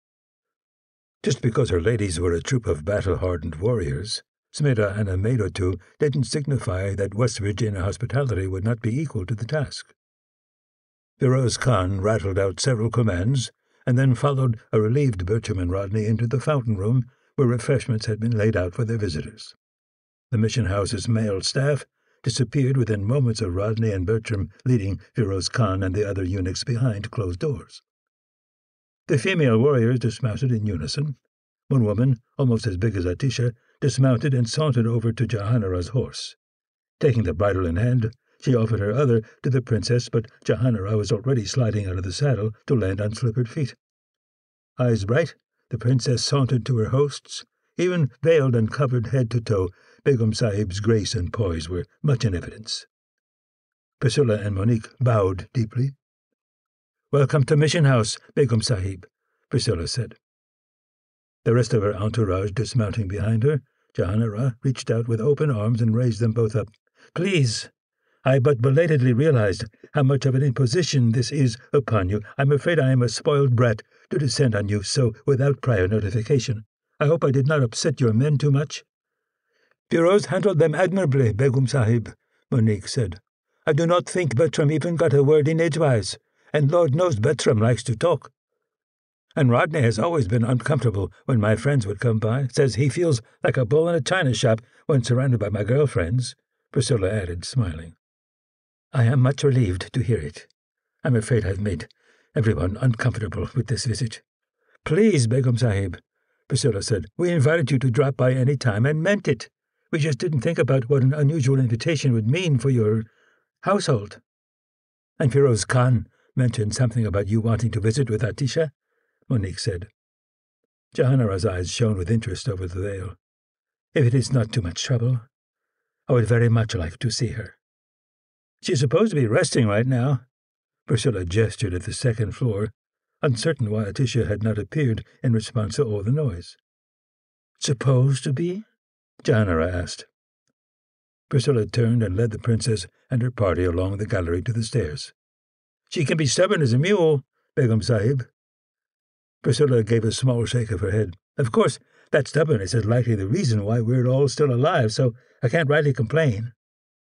Just because her ladies were a troop of battle-hardened warriors, Smita and a maid or two didn't signify that West Virginia hospitality would not be equal to the task. Firoz Khan rattled out several commands, and then followed a relieved Bertram and Rodney into the fountain room where refreshments had been laid out for their visitors. The mission house's male staff disappeared within moments of Rodney and Bertram leading Firoz Khan and the other eunuchs behind closed doors. The female warriors dismounted in unison. One woman, almost as big as Atisha, dismounted and sauntered over to Jahanara's horse. Taking the bridle in hand, she offered her other to the princess, but Jahanara was already sliding out of the saddle to land on slippered feet. Eyes bright, the princess sauntered to her hosts. Even veiled and covered head to toe, Begum Sahib's grace and poise were much in evidence. Priscilla and Monique bowed deeply. "Welcome to Mission House, Begum Sahib," Priscilla said. The rest of her entourage dismounting behind her, Jahanara reached out with open arms and raised them both up. "Please, I but belatedly realized how much of an imposition this is upon you. I'm afraid I am a spoiled brat to descend on you so without prior notification. I hope I did not upset your men too much." "Firoz handled them admirably, Begum Sahib," Monique said. "I do not think Bertram even got a word in edgewise, and Lord knows Bertram likes to talk. And Rodney has always been uncomfortable when my friends would come by, says he feels like a bull in a china shop when surrounded by my girlfriends," Priscilla added, smiling. "I am much relieved to hear it. I'm afraid I've made everyone uncomfortable with this visit." "Please, Begum Sahib," Priscilla said. "We invited you to drop by any time and meant it. We just didn't think about what an unusual invitation would mean for your household." "And Firoz Khan mentioned something about you wanting to visit with Atisha," Monique said. Jahanara's eyes shone with interest over the veil. "If it is not too much trouble, I would very much like to see her." "She's supposed to be resting right now." Priscilla gestured at the second floor, uncertain why Atisha had not appeared in response to all the noise. "Supposed to be?" Jahanara asked. Priscilla turned and led the princess and her party along the gallery to the stairs. "She can be stubborn as a mule, Begum Sahib." Priscilla gave a small shake of her head. "Of course, that stubbornness is likely the reason why we're all still alive, so I can't rightly complain."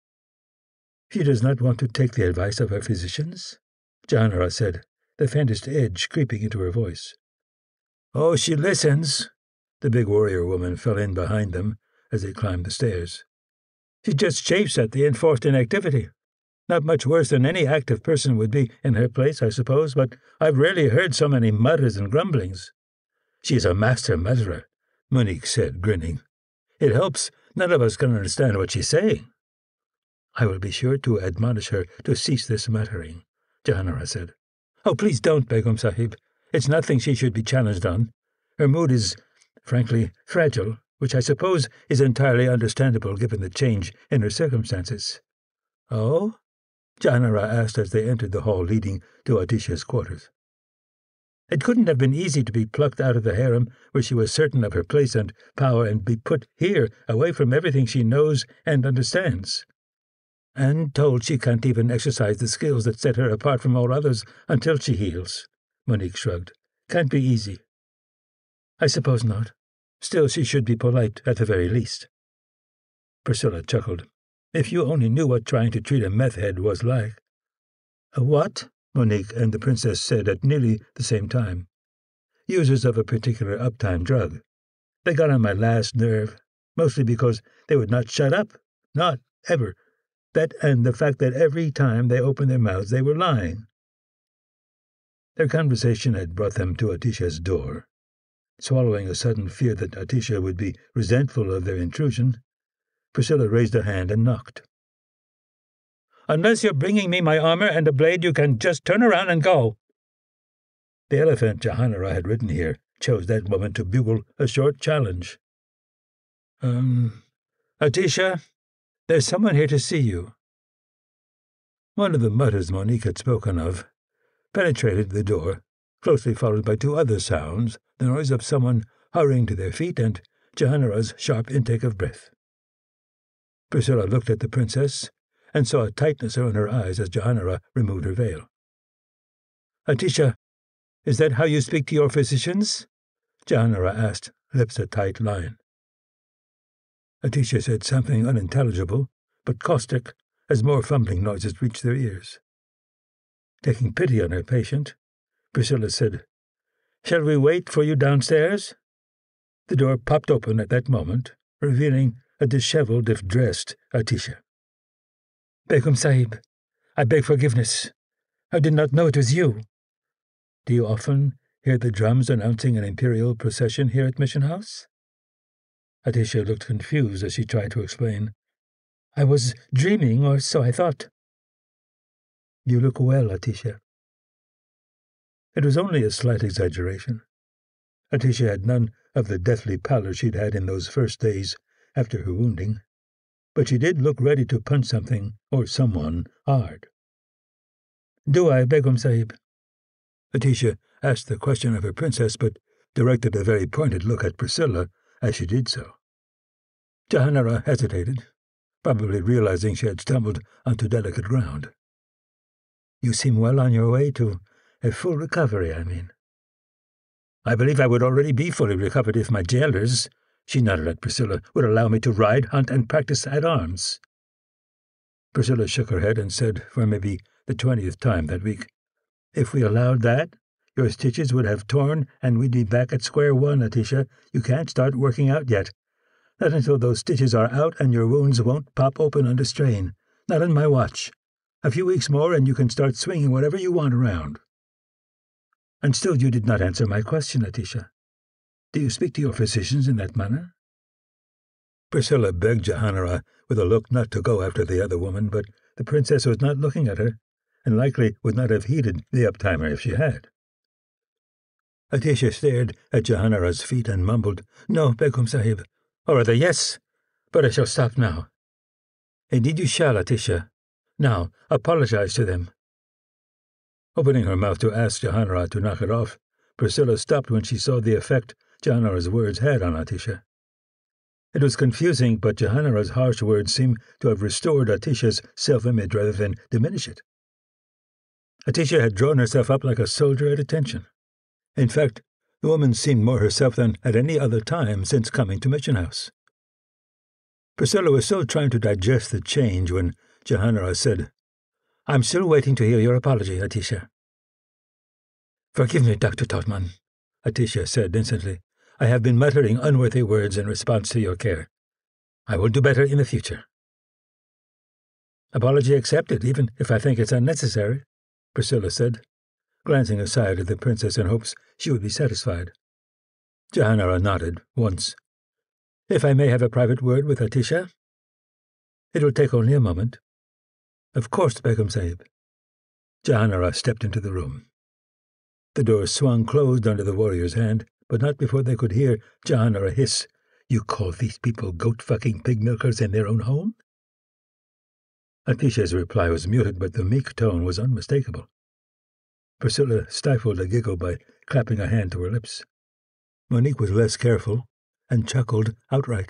"She does not want to take the advice of her physicians?" Jahanara said, the faintest edge creeping into her voice. "Oh, she listens." The big warrior woman fell in behind them as they climbed the stairs. "She just chafes at the enforced inactivity. Not much worse than any active person would be in her place, I suppose, but I've rarely heard so many mutters and grumblings." "She is a master mutterer," Monique said, grinning. "It helps None of us can understand what she's saying." "I will be sure to admonish her to cease this muttering," Jahanara said. "Oh, please don't, Begum Sahib. It's nothing she should be challenged on. Her mood is, frankly, fragile, which I suppose is entirely understandable given the change in her circumstances." "Oh?" Jahanara asked as they entered the hall leading to Atisha's quarters. "It couldn't have been easy to be plucked out of the harem where she was certain of her place and power and be put here away from everything she knows and understands. And told she can't even exercise the skills that set her apart from all others until she heals," Monique shrugged. "Can't be easy." "I suppose not. Still, she should be polite at the very least." Priscilla chuckled. "If you only knew what trying to treat a meth head was like." "A what?" Monique and the princess said at nearly the same time. "Users of a particular uptime drug. They got on my last nerve, mostly because they would not shut up. Not ever. That and the fact that every time they opened their mouths they were lying." Their conversation had brought them to Atisha's door. Swallowing a sudden fear that Atisha would be resentful of their intrusion, Priscilla raised a hand and knocked. "Unless you're bringing me my armor and a blade, you can just turn around and go." The elephant Jahanara had ridden here chose that moment to bugle a short challenge. Um, Atisha, there's someone here to see you." One of the mutters Monique had spoken of penetrated the door, closely followed by two other sounds, the noise of someone hurrying to their feet and Jahanara's sharp intake of breath. Priscilla looked at the princess and saw a tightness around her eyes as Jahanara removed her veil. "Atisha, is that how you speak to your physicians?" Jahanara asked, lips a tight line. Atisha said something unintelligible, but caustic, as more fumbling noises reached their ears. Taking pity on her patient, Priscilla said, "Shall we wait for you downstairs?" The door popped open at that moment, revealing a disheveled, if dressed, Atisha. "Begum Sahib, I beg forgiveness. I did not know it was you." "Do you often hear the drums announcing an imperial procession here at Mission House?" Atisha looked confused as she tried to explain. "I was dreaming, or so I thought." "You look well, Atisha." It was only a slight exaggeration. Atisha had none of the deathly pallor she'd had in those first days after her wounding, but she did look ready to punch something or someone hard. "Do I, Begum Sahib?" Atisha asked the question of her princess, but directed a very pointed look at Priscilla as she did so. Jahanara hesitated, probably realizing she had stumbled onto delicate ground. "You seem well on your way to a full recovery, I mean." "I believe I would already be fully recovered if my jailers," she nodded at Priscilla, "would allow me to ride, hunt, and practice at arms." Priscilla shook her head and said, for maybe the twentieth time that week, "If we allowed that, your stitches would have torn and we'd be back at square one, Atisha. You can't start working out yet. Not until those stitches are out and your wounds won't pop open under strain. Not on my watch. A few weeks more and you can start swinging whatever you want around." "And still you did not answer my question, Atisha. Do you speak to your physicians in that manner?" Priscilla begged Jahanara with a look not to go after the other woman, but the princess was not looking at her, and likely would not have heeded the uptimer if she had. Atisha stared at Jahanara's feet and mumbled, "No, Begum Sahib, or rather yes, but I shall stop now." "Indeed you shall, Atisha. Now, apologize to them." Opening her mouth to ask Jahanara to knock it off, Priscilla stopped when she saw the effect Jahanara's words had on Atisha. It was confusing, but Jahanara's harsh words seemed to have restored Atisha's self-image rather than diminish it. Atisha had drawn herself up like a soldier at attention. In fact, the woman seemed more herself than at any other time since coming to Mission House. Priscilla was still trying to digest the change when Jahanara said, "I'm still waiting to hear your apology, Atisha." "Forgive me, Doctor Totman," Atisha said instantly. "I have been muttering unworthy words in response to your care. I will do better in the future." "Apology accepted, even if I think it's unnecessary," Priscilla said, glancing aside at the princess in hopes she would be satisfied. Jahanara nodded once. If I may have a private word with Atisha? It will take only a moment. Of course, Begum Sahib. Jahanara stepped into the room. The door swung closed under the warrior's hand, but not before they could hear Jahanara hiss, "You call these people goat-fucking pig-milkers in their own home?" Atisha's reply was muted, but the meek tone was unmistakable. Priscilla stifled a giggle by clapping a hand to her lips. Monique was less careful and chuckled outright.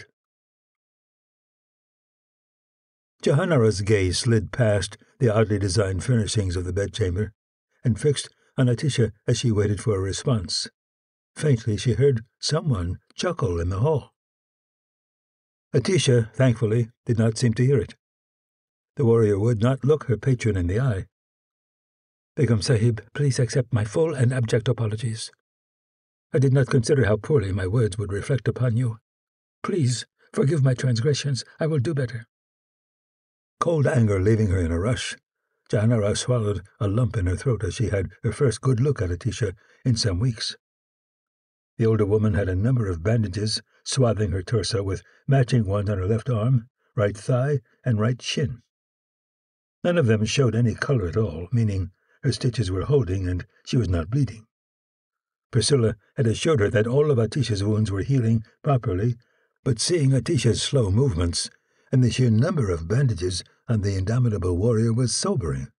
Jahanara's gaze slid past the oddly designed furnishings of the bedchamber and fixed on Atisha as she waited for a response. Faintly she heard someone chuckle in the hall. Atisha, thankfully, did not seem to hear it. The warrior would not look her patron in the eye. "Begum Sahib, please accept my full and abject apologies. I did not consider how poorly my words would reflect upon you. Please forgive my transgressions. I will do better." Cold anger leaving her in a rush, Jahanara swallowed a lump in her throat as she had her first good look at Atisha in some weeks. The older woman had a number of bandages swathing her torso, with matching ones on her left arm, right thigh, and right shin. None of them showed any color at all, meaning her stitches were holding and she was not bleeding. Priscilla had assured her that all of Atisha's wounds were healing properly, but seeing Atisha's slow movements and the sheer number of bandages on the indomitable warrior was sobering.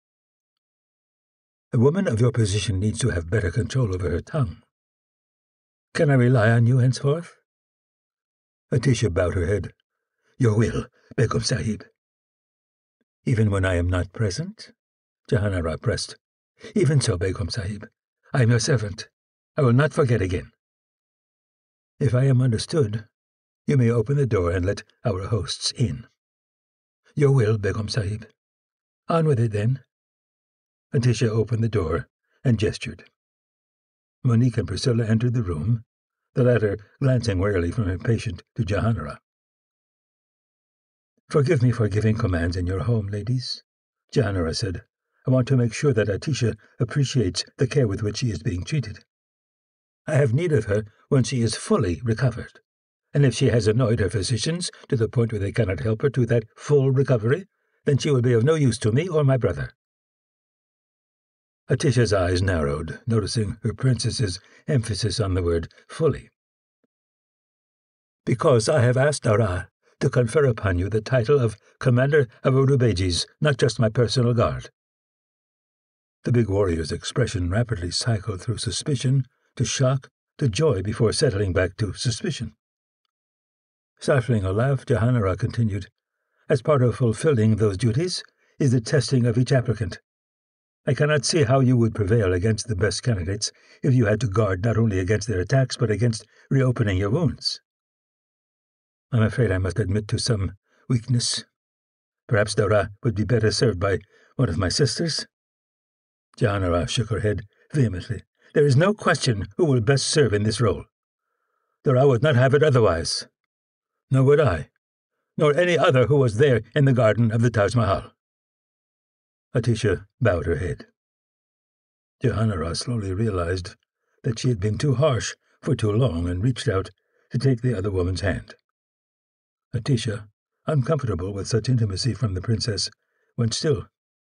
A woman of your position needs to have better control over her tongue. Can I rely on you henceforth? Atisha bowed her head. Your will, Begum Sahib. Even when I am not present? Jahanara pressed. Even so, Begum Sahib. I am your servant. I will not forget again. If I am understood, you may open the door and let our hosts in. Your will, Begum Sahib. On with it, then. Atisha opened the door and gestured. Monique and Priscilla entered the room, the latter glancing warily from her patient to Jahanara. Forgive me for giving commands in your home, ladies, Jahanara said. I want to make sure that Atisha appreciates the care with which she is being treated. I have need of her when she is fully recovered, and if she has annoyed her physicians to the point where they cannot help her to that full recovery, then she will be of no use to me or my brother. Atisha's eyes narrowed, noticing her princess's emphasis on the word fully. Because I have asked Dara to confer upon you the title of Commander of Urubejis, not just my personal guard. The big warrior's expression rapidly cycled through suspicion to shock to joy before settling back to suspicion. Stifling a laugh, Jahanara continued, As part of fulfilling those duties is the testing of each applicant. I cannot see how you would prevail against the best candidates if you had to guard not only against their attacks but against reopening your wounds. I'm afraid I must admit to some weakness. Perhaps Dara would be better served by one of my sisters? Jahanara shook her head vehemently. There is no question who will best serve in this role. Dara would not have it otherwise. Nor would I, nor any other who was there in the garden of the Taj Mahal. Atisha bowed her head. Jahanara slowly realized that she had been too harsh for too long and reached out to take the other woman's hand. Atisha, uncomfortable with such intimacy from the princess, went still.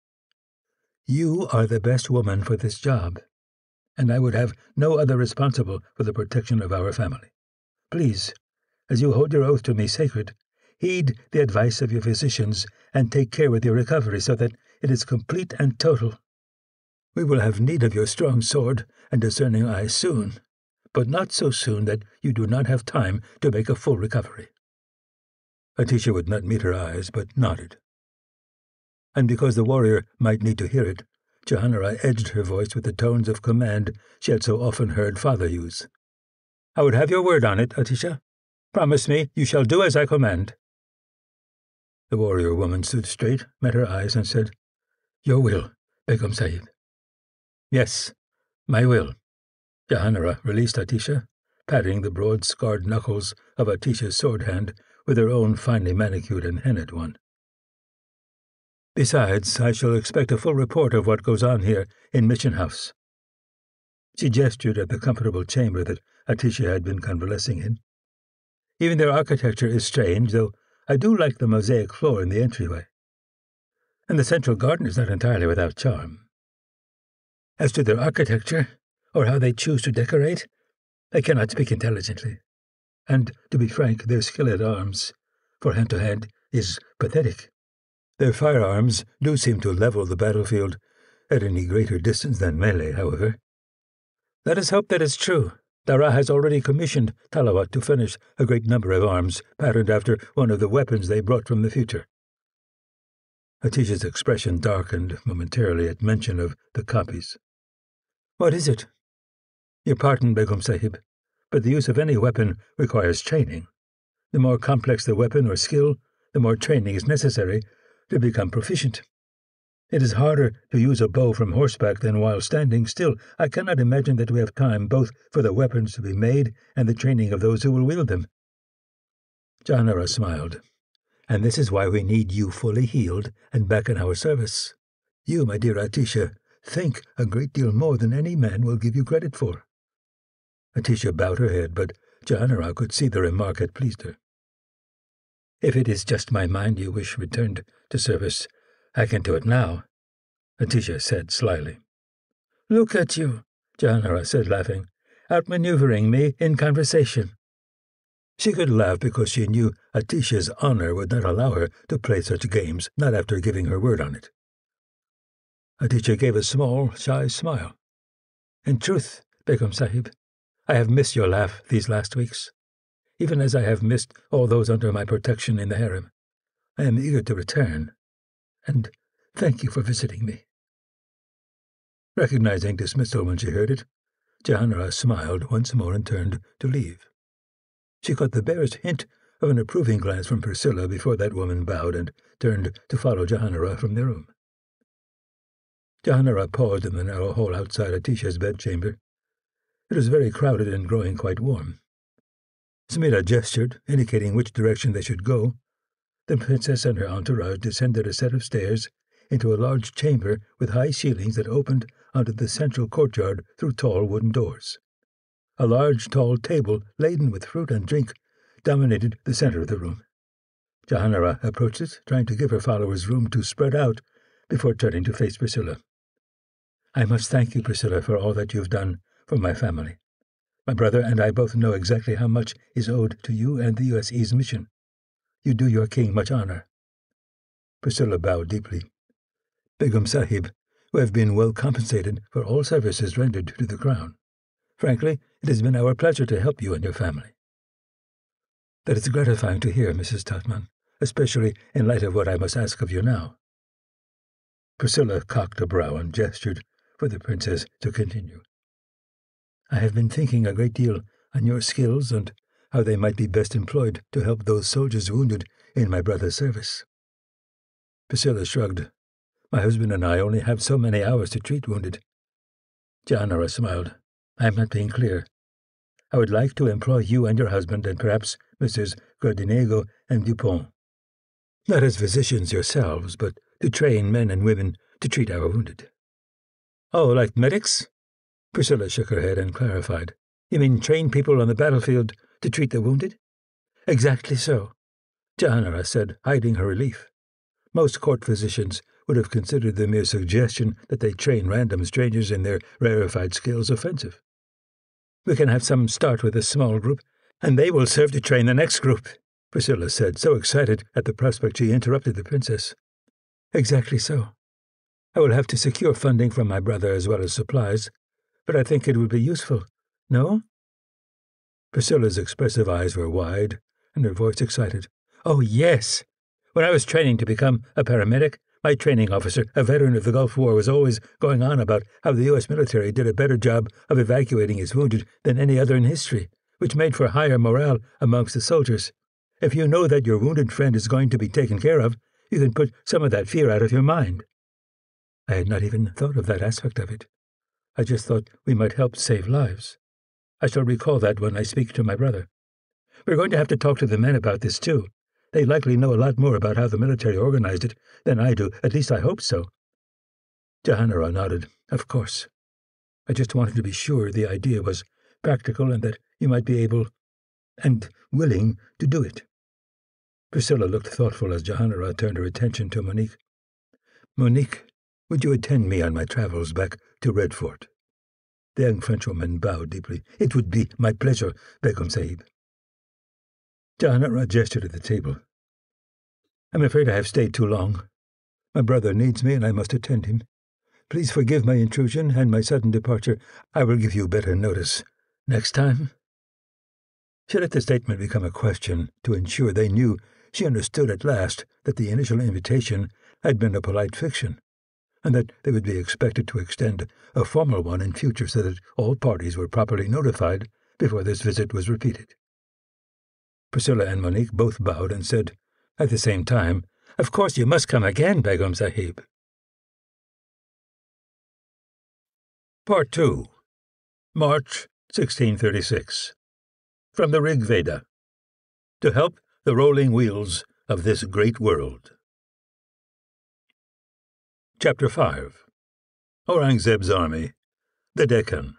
You are the best woman for this job, and I would have no other responsible for the protection of our family. Please, as you hold your oath to me sacred, heed the advice of your physicians and take care with your recovery so that it is complete and total. We will have need of your strong sword and discerning eye soon, but not so soon that you do not have time to make a full recovery. Atisha would not meet her eyes, but nodded. And because the warrior might need to hear it, Jahanara edged her voice with the tones of command she had so often heard father use. I would have your word on it, Atisha. Promise me you shall do as I command. The warrior woman stood straight, met her eyes, and said, Your will, Begum Sahib. Yes, my will. Jahanara released Atisha, patting the broad scarred knuckles of Atisha's sword hand with her own finely manicured and henna'd one. Besides, I shall expect a full report of what goes on here in Mission House. She gestured at the comfortable chamber that Atisha had been convalescing in. Even their architecture is strange, though I do like the mosaic floor in the entryway. And the central garden is not entirely without charm. As to their architecture, or how they choose to decorate, I cannot speak intelligently. And, to be frank, their skill at arms, for hand-to-hand, is pathetic. Their firearms do seem to level the battlefield at any greater distance than melee, however. Let us hope that is true. Dara has already commissioned Talawat to finish a great number of arms patterned after one of the weapons they brought from the future. Atisha's expression darkened momentarily at mention of the copies. What is it? Your pardon, Begum Sahib, but the use of any weapon requires training. The more complex the weapon or skill, the more training is necessary to become proficient. It is harder to use a bow from horseback than while standing. Still, I cannot imagine that we have time both for the weapons to be made and the training of those who will wield them. Jahanara smiled. And this is why we need you fully healed and back in our service. You, my dear Atisha, think a great deal more than any man will give you credit for. Atisha bowed her head, but Jahanara could see the remark had pleased her. If it is just my mind you wish returned to service, I can do it now, Atisha said slyly. Look at you, Jahanara said, laughing, outmaneuvering me in conversation. She could laugh because she knew Atisha's honor would not allow her to play such games, not after giving her word on it. Atisha gave a small, shy smile. In truth, Begum Sahib, I have missed your laugh these last weeks, even as I have missed all those under my protection in the harem. I am eager to return, and thank you for visiting me. Recognizing dismissal when she heard it, Jahanara smiled once more and turned to leave. She caught the barest hint of an approving glance from Priscilla before that woman bowed and turned to follow Jahanara from the room. Jahanara paused in the narrow hall outside Atisha's bedchamber. It was very crowded and growing quite warm. Smita gestured, indicating which direction they should go. The princess and her entourage descended a set of stairs into a large chamber with high ceilings that opened onto the central courtyard through tall wooden doors. A large, tall table laden with fruit and drink dominated the center of the room. Jahanara approached it, trying to give her followers room to spread out before turning to face Priscilla. I must thank you, Priscilla, for all that you've done for my family. My brother and I both know exactly how much is owed to you and the U S E's mission. You do your king much honor. Priscilla bowed deeply. Begum Sahib, we have been well compensated for all services rendered to the crown. Frankly, it has been our pleasure to help you and your family. That is gratifying to hear, Missus Totman, especially in light of what I must ask of you now. Priscilla cocked a brow and gestured for the princess to continue. I have been thinking a great deal on your skills and how they might be best employed to help those soldiers wounded in my brother's service. Priscilla shrugged. My husband and I only have so many hours to treat wounded. Jahanara smiled. I am not being clear. I would like to employ you and your husband and perhaps Messrs Gardinego and Dupont. Not as physicians yourselves, but to train men and women to treat our wounded. Oh, like medics? Priscilla shook her head and clarified. You mean train people on the battlefield to treat the wounded? Exactly so, Jahanara said, hiding her relief. Most court physicians would have considered the mere suggestion that they train random strangers in their rarefied skills offensive. We can have some start with a small group, and they will serve to train the next group, Priscilla said, so excited at the prospect she interrupted the princess. Exactly so. I will have to secure funding from my brother as well as supplies, but I think it would be useful, no? Priscilla's expressive eyes were wide, and her voice excited. Oh, yes! When I was training to become a paramedic, my training officer, a veteran of the Gulf War, was always going on about how the U S military did a better job of evacuating its wounded than any other in history, which made for higher morale amongst the soldiers. If you know that your wounded friend is going to be taken care of, you can put some of that fear out of your mind. I had not even thought of that aspect of it. I just thought we might help save lives. I shall recall that when I speak to my brother. We're going to have to talk to the men about this, too. They likely know a lot more about how the military organized it than I do, at least I hope so. Jahanara nodded. Of course. I just wanted to be sure the idea was practical and that you might be able... and willing to do it. Priscilla looked thoughtful as Jahanara turned her attention to Monique. Monique, would you attend me on my travels back to Redfort? The young Frenchwoman bowed deeply. It would be my pleasure, Begum Sahib. Jahanara gestured at the table. I'm afraid I have stayed too long. My brother needs me, and I must attend him. Please forgive my intrusion and my sudden departure. I will give you better notice next time. She let the statement become a question to ensure they knew she understood at last that the initial invitation had been a polite fiction, and that they would be expected to extend a formal one in future so that all parties were properly notified before this visit was repeated. Priscilla and Monique both bowed and said, at the same time, Of course you must come again, Begum Sahib. Part two. March sixteen thirty-six. From the Rig Veda. To help the rolling wheels of this great world. Chapter five. Aurangzeb's Army. The Deccan.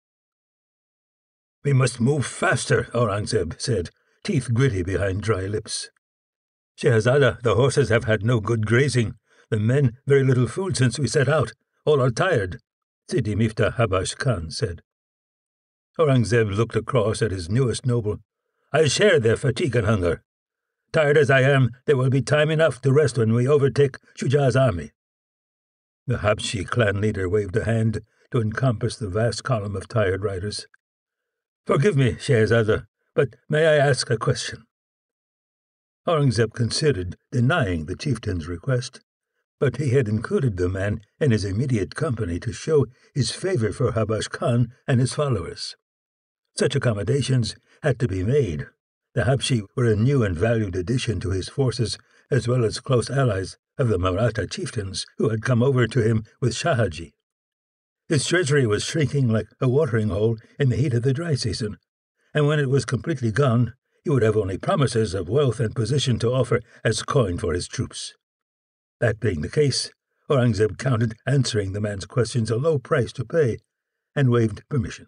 We must move faster, Aurangzeb said, teeth gritty behind dry lips. Shehzada, the horses have had no good grazing. The men very little food since we set out. All are tired, Sidi Miftah Habash Khan said. Aurangzeb looked across at his newest noble. I share their fatigue and hunger. Tired as I am, there will be time enough to rest when we overtake Shujah's army. The Habshi clan leader waved a hand to encompass the vast column of tired riders. Forgive me, Shehzada, but may I ask a question? Aurangzeb considered denying the chieftain's request, but he had included the man in his immediate company to show his favor for Habash Khan and his followers. Such accommodations had to be made. The Habshi were a new and valued addition to his forces, as well as close allies of the Maratha chieftains who had come over to him with Shahaji. His treasury was shrinking like a watering hole in the heat of the dry season, and when it was completely gone, he would have only promises of wealth and position to offer as coin for his troops. That being the case, Aurangzeb counted answering the man's questions a low price to pay, and waived permission.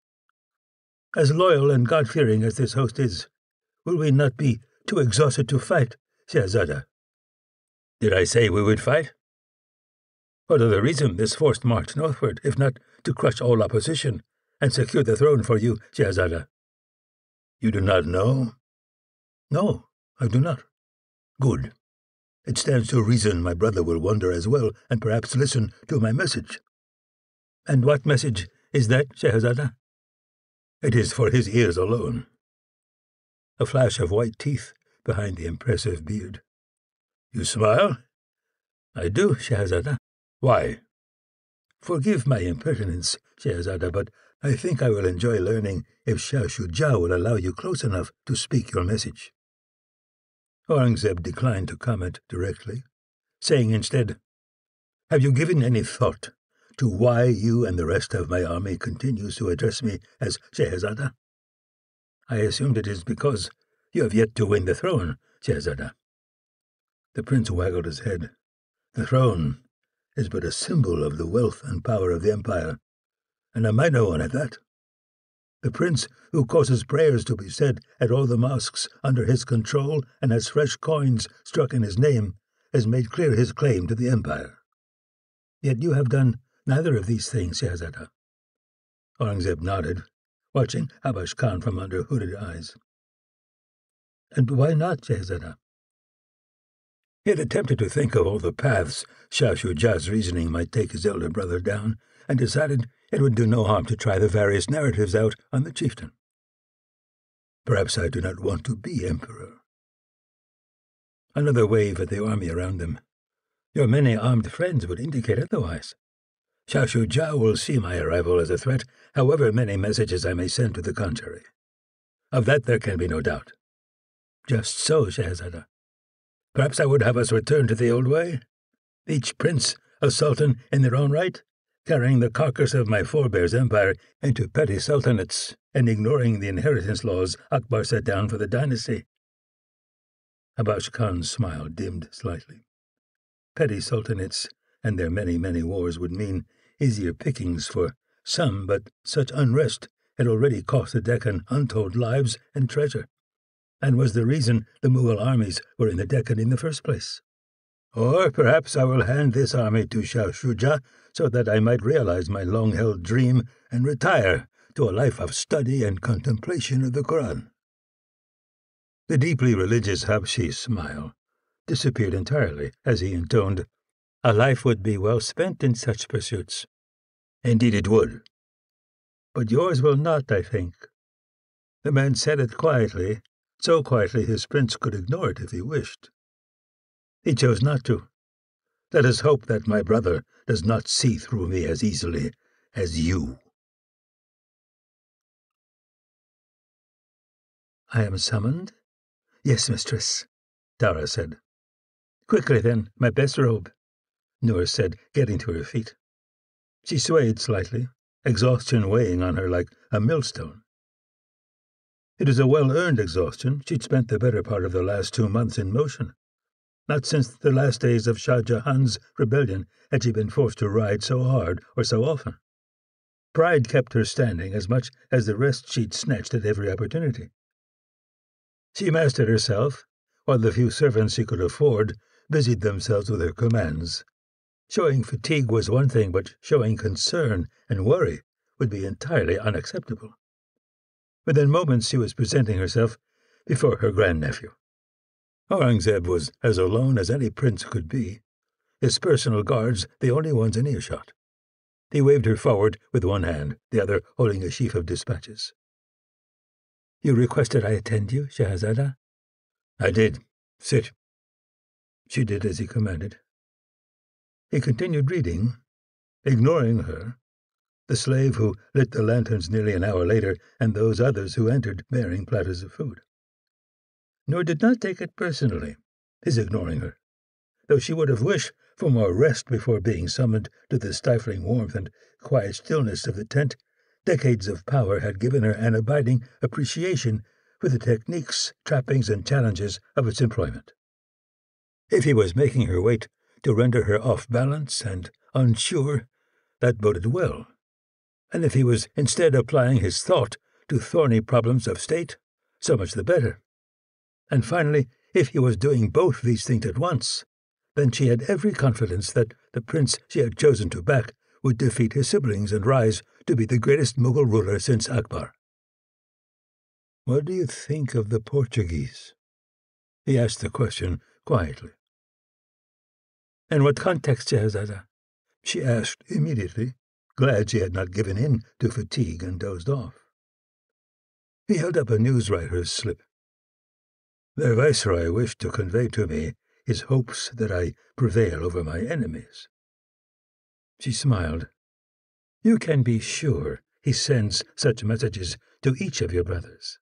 As loyal and God-fearing as this host is, will we not be too exhausted to fight, Shehzada? Did I say we would fight? What other reason this forced march northward, if not to crush all opposition and secure the throne for you, Shehzada? You do not know? No, I do not. Good. It stands to reason my brother will wonder as well, and perhaps listen to my message. And what message is that, Shehzada? It is for his ears alone. A flash of white teeth behind the impressive beard. You smile? I do, Shehzada. Why? Forgive my impertinence, Shehzada, but I think I will enjoy learning if Shah Shuja will allow you close enough to speak your message. Aurangzeb declined to comment directly, saying instead, Have you given any thought to why you and the rest of my army continues to address me as Shehzada? I assumed it is because you have yet to win the throne, Shehzada. The prince waggled his head. The throne is but a symbol of the wealth and power of the empire, and a minor one at that. The prince who causes prayers to be said at all the mosques under his control and has fresh coins struck in his name has made clear his claim to the empire. Yet you have done neither of these things, Shehzada. Aurangzeb nodded, watching Habash Khan from under hooded eyes. And why not, Shehzada? He had attempted to think of all the paths Shah Shuja's reasoning might take his elder brother down, and decided it would do no harm to try the various narratives out on the chieftain. Perhaps I do not want to be emperor. Another wave at the army around them. Your many armed friends would indicate otherwise. Shah Shuja will see my arrival as a threat, however many messages I may send to the contrary. Of that there can be no doubt. Just so, Shehzada. Perhaps I would have us return to the old way, each prince a sultan in their own right, carrying the carcass of my forebears' empire into petty sultanates and ignoring the inheritance laws Akbar set down for the dynasty. Habash Khan's smile dimmed slightly. Petty sultanates and their many, many wars would mean easier pickings for some, but such unrest had already cost the Deccan untold lives and treasure, and was the reason the Mughal armies were in the Deccan in the first place. Or perhaps I will hand this army to Shah Jahan so that I might realize my long-held dream and retire to a life of study and contemplation of the Quran. The deeply religious Habshi smile disappeared entirely as he intoned, "A life would be well spent in such pursuits." "Indeed it would." "But yours will not, I think." The man said it quietly, so quietly his prince could ignore it if he wished. He chose not to. Let us hope that my brother does not see through me as easily as you. "I am summoned?" "Yes, mistress," Dara said. "Quickly, then, my best robe," Noor said, getting to her feet. She swayed slightly, exhaustion weighing on her like a millstone. It was a well-earned exhaustion. She'd spent the better part of the last two months in motion. Not since the last days of Shah Jahan's rebellion had she been forced to ride so hard or so often. Pride kept her standing as much as the rest she'd snatched at every opportunity. She mastered herself, while the few servants she could afford busied themselves with her commands. Showing fatigue was one thing, but showing concern and worry would be entirely unacceptable. Within moments she was presenting herself before her grandnephew. Aurangzeb was as alone as any prince could be, his personal guards the only ones in earshot. He waved her forward with one hand, the other holding a sheaf of dispatches. "You requested I attend you, Shahzada?" "I did. Sit." She did as he commanded. He continued reading, ignoring her, the slave who lit the lanterns nearly an hour later, and those others who entered bearing platters of food. Nor did not take it personally, his ignoring her, though she would have wished for more rest before being summoned to the stifling warmth and quiet stillness of the tent. Decades of power had given her an abiding appreciation for the techniques, trappings, and challenges of its employment. If he was making her wait to render her off balance and unsure, that boded well. And if he was instead applying his thought to thorny problems of state, so much the better. And finally, if he was doing both these things at once, then she had every confidence that the prince she had chosen to back would defeat his siblings and rise to be the greatest Mughal ruler since Akbar. "What do you think of the Portuguese?" He asked the question quietly. "In what context, Shahzada?" she asked immediately, glad she had not given in to fatigue and dozed off. He held up a newswriter's slip. "Their viceroy wished to convey to me his hopes that I prevail over my enemies." She smiled. "You can be sure he sends such messages to each of your brothers."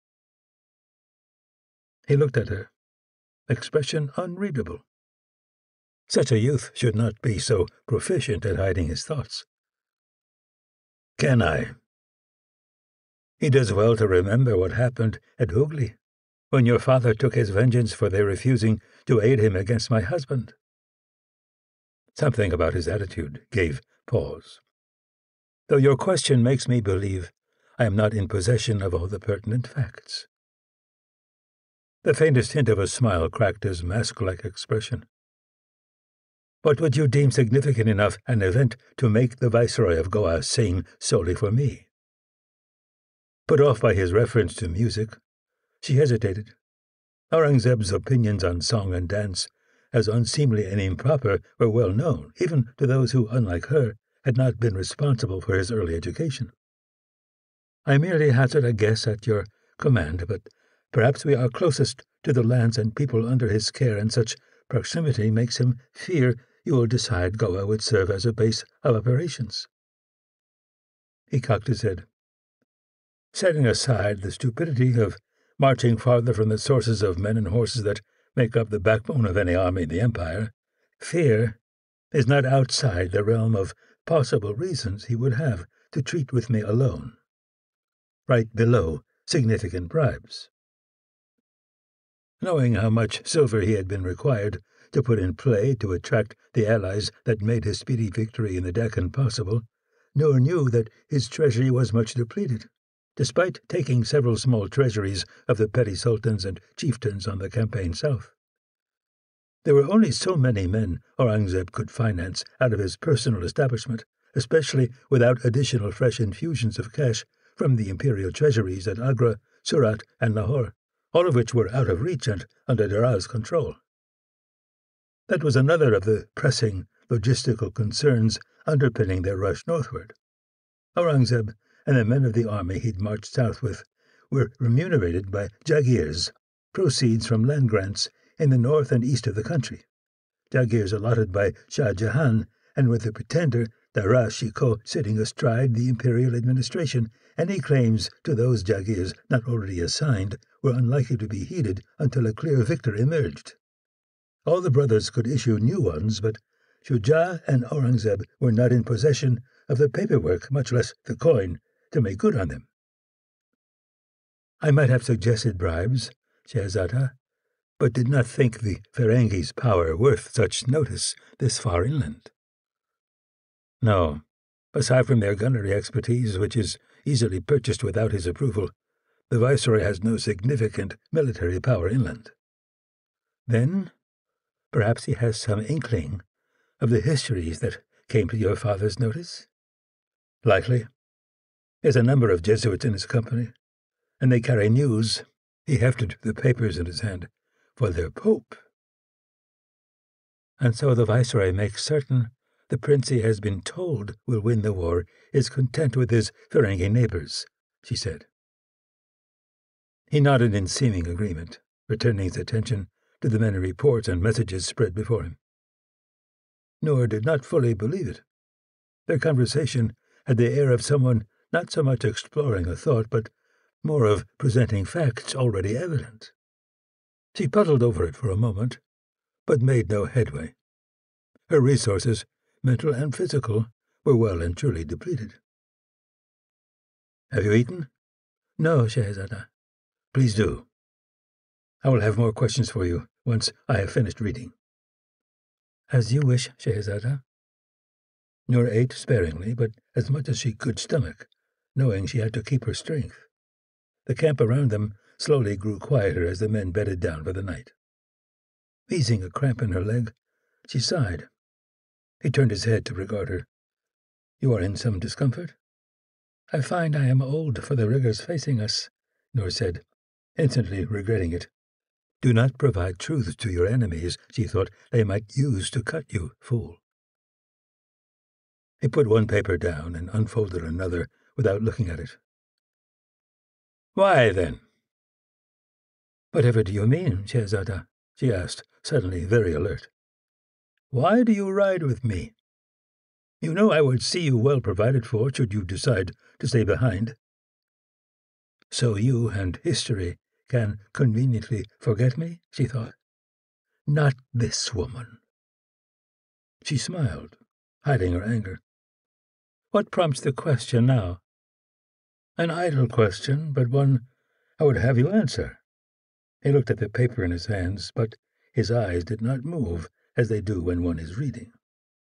He looked at her, expression unreadable. Such a youth should not be so proficient at hiding his thoughts. "Can I?" "He does well to remember what happened at Hooghly, when your father took his vengeance for their refusing to aid him against my husband." Something about his attitude gave pause. "Though your question makes me believe I am not in possession of all the pertinent facts." The faintest hint of a smile cracked his mask-like expression. "What would you deem significant enough an event to make the Viceroy of Goa sing solely for me?" Put off by his reference to music, she hesitated. Aurangzeb's opinions on song and dance, as unseemly and improper, were well known, even to those who, unlike her, had not been responsible for his early education. "I merely hazard a guess at your command, but perhaps we are closest to the lands and people under his care, and such proximity makes him fear you will decide Goa would serve as a base of operations." He cocked his head. "Setting aside the stupidity of marching farther from the sources of men and horses that make up the backbone of any army in the Empire, fear is not outside the realm of possible reasons he would have to treat with me alone. Right below significant bribes." Knowing how much silver he had been required to put in play to attract the allies that made his speedy victory in the Deccan possible, Noor knew that his treasury was much depleted, despite taking several small treasuries of the petty sultans and chieftains on the campaign south. There were only so many men Aurangzeb could finance out of his personal establishment, especially without additional fresh infusions of cash from the imperial treasuries at Agra, Surat, and Lahore, all of which were out of reach and under Dara's control. That was another of the pressing logistical concerns underpinning their rush northward. Aurangzeb and the men of the army he'd marched south with were remunerated by jagirs, proceeds from land grants in the north and east of the country, jagirs allotted by Shah Jahan, and with the pretender Dara Shikoh sitting astride the imperial administration, any claims to those jagirs not already assigned were unlikely to be heeded until a clear victor emerged. All the brothers could issue new ones, but Shuja and Aurangzeb were not in possession of the paperwork, much less the coin, to make good on them. I might have suggested bribes, Shahzada, but did not think the Ferengi's power worth such notice this far inland. No, aside from their gunnery expertise, which is easily purchased without his approval, the Viceroy has no significant military power inland. Then, perhaps he has some inkling of the histories that came to your father's notice? Likely. There's a number of Jesuits in his company, and they carry news, he hefted the papers in his hand, for their Pope. And so the Viceroy makes certain the prince he has been told will win the war is content with his Ferengi neighbors, she said. He nodded in seeming agreement, returning his attention to the many reports and messages spread before him. Noor did not fully believe it. Their conversation had the air of someone not so much exploring a thought, but more of presenting facts already evident. She puzzled over it for a moment, but made no headway. Her resources, mental and physical, were well and truly depleted. Have you eaten? No, Shahzada. Please do. I will have more questions for you once I have finished reading. As you wish, Shahzada. Noor ate sparingly, but as much as she could stomach, knowing she had to keep her strength. The camp around them slowly grew quieter as the men bedded down for the night. Easing a cramp in her leg, she sighed. He turned his head to regard her. You are in some discomfort? I find I am old for the rigors facing us, Noor said, instantly regretting it. Do not provide truths to your enemies, she thought. They might use to cut you, fool. He put one paper down and unfolded another without looking at it. Why, then? Whatever do you mean, Shahzada? She asked, suddenly very alert. Why do you ride with me? You know I would see you well provided for should you decide to stay behind. So you and history can conveniently forget me, she thought. Not this woman. She smiled, hiding her anger. What prompts the question now? An idle question, but one I would have you answer. He looked at the paper in his hands, but his eyes did not move as they do when one is reading.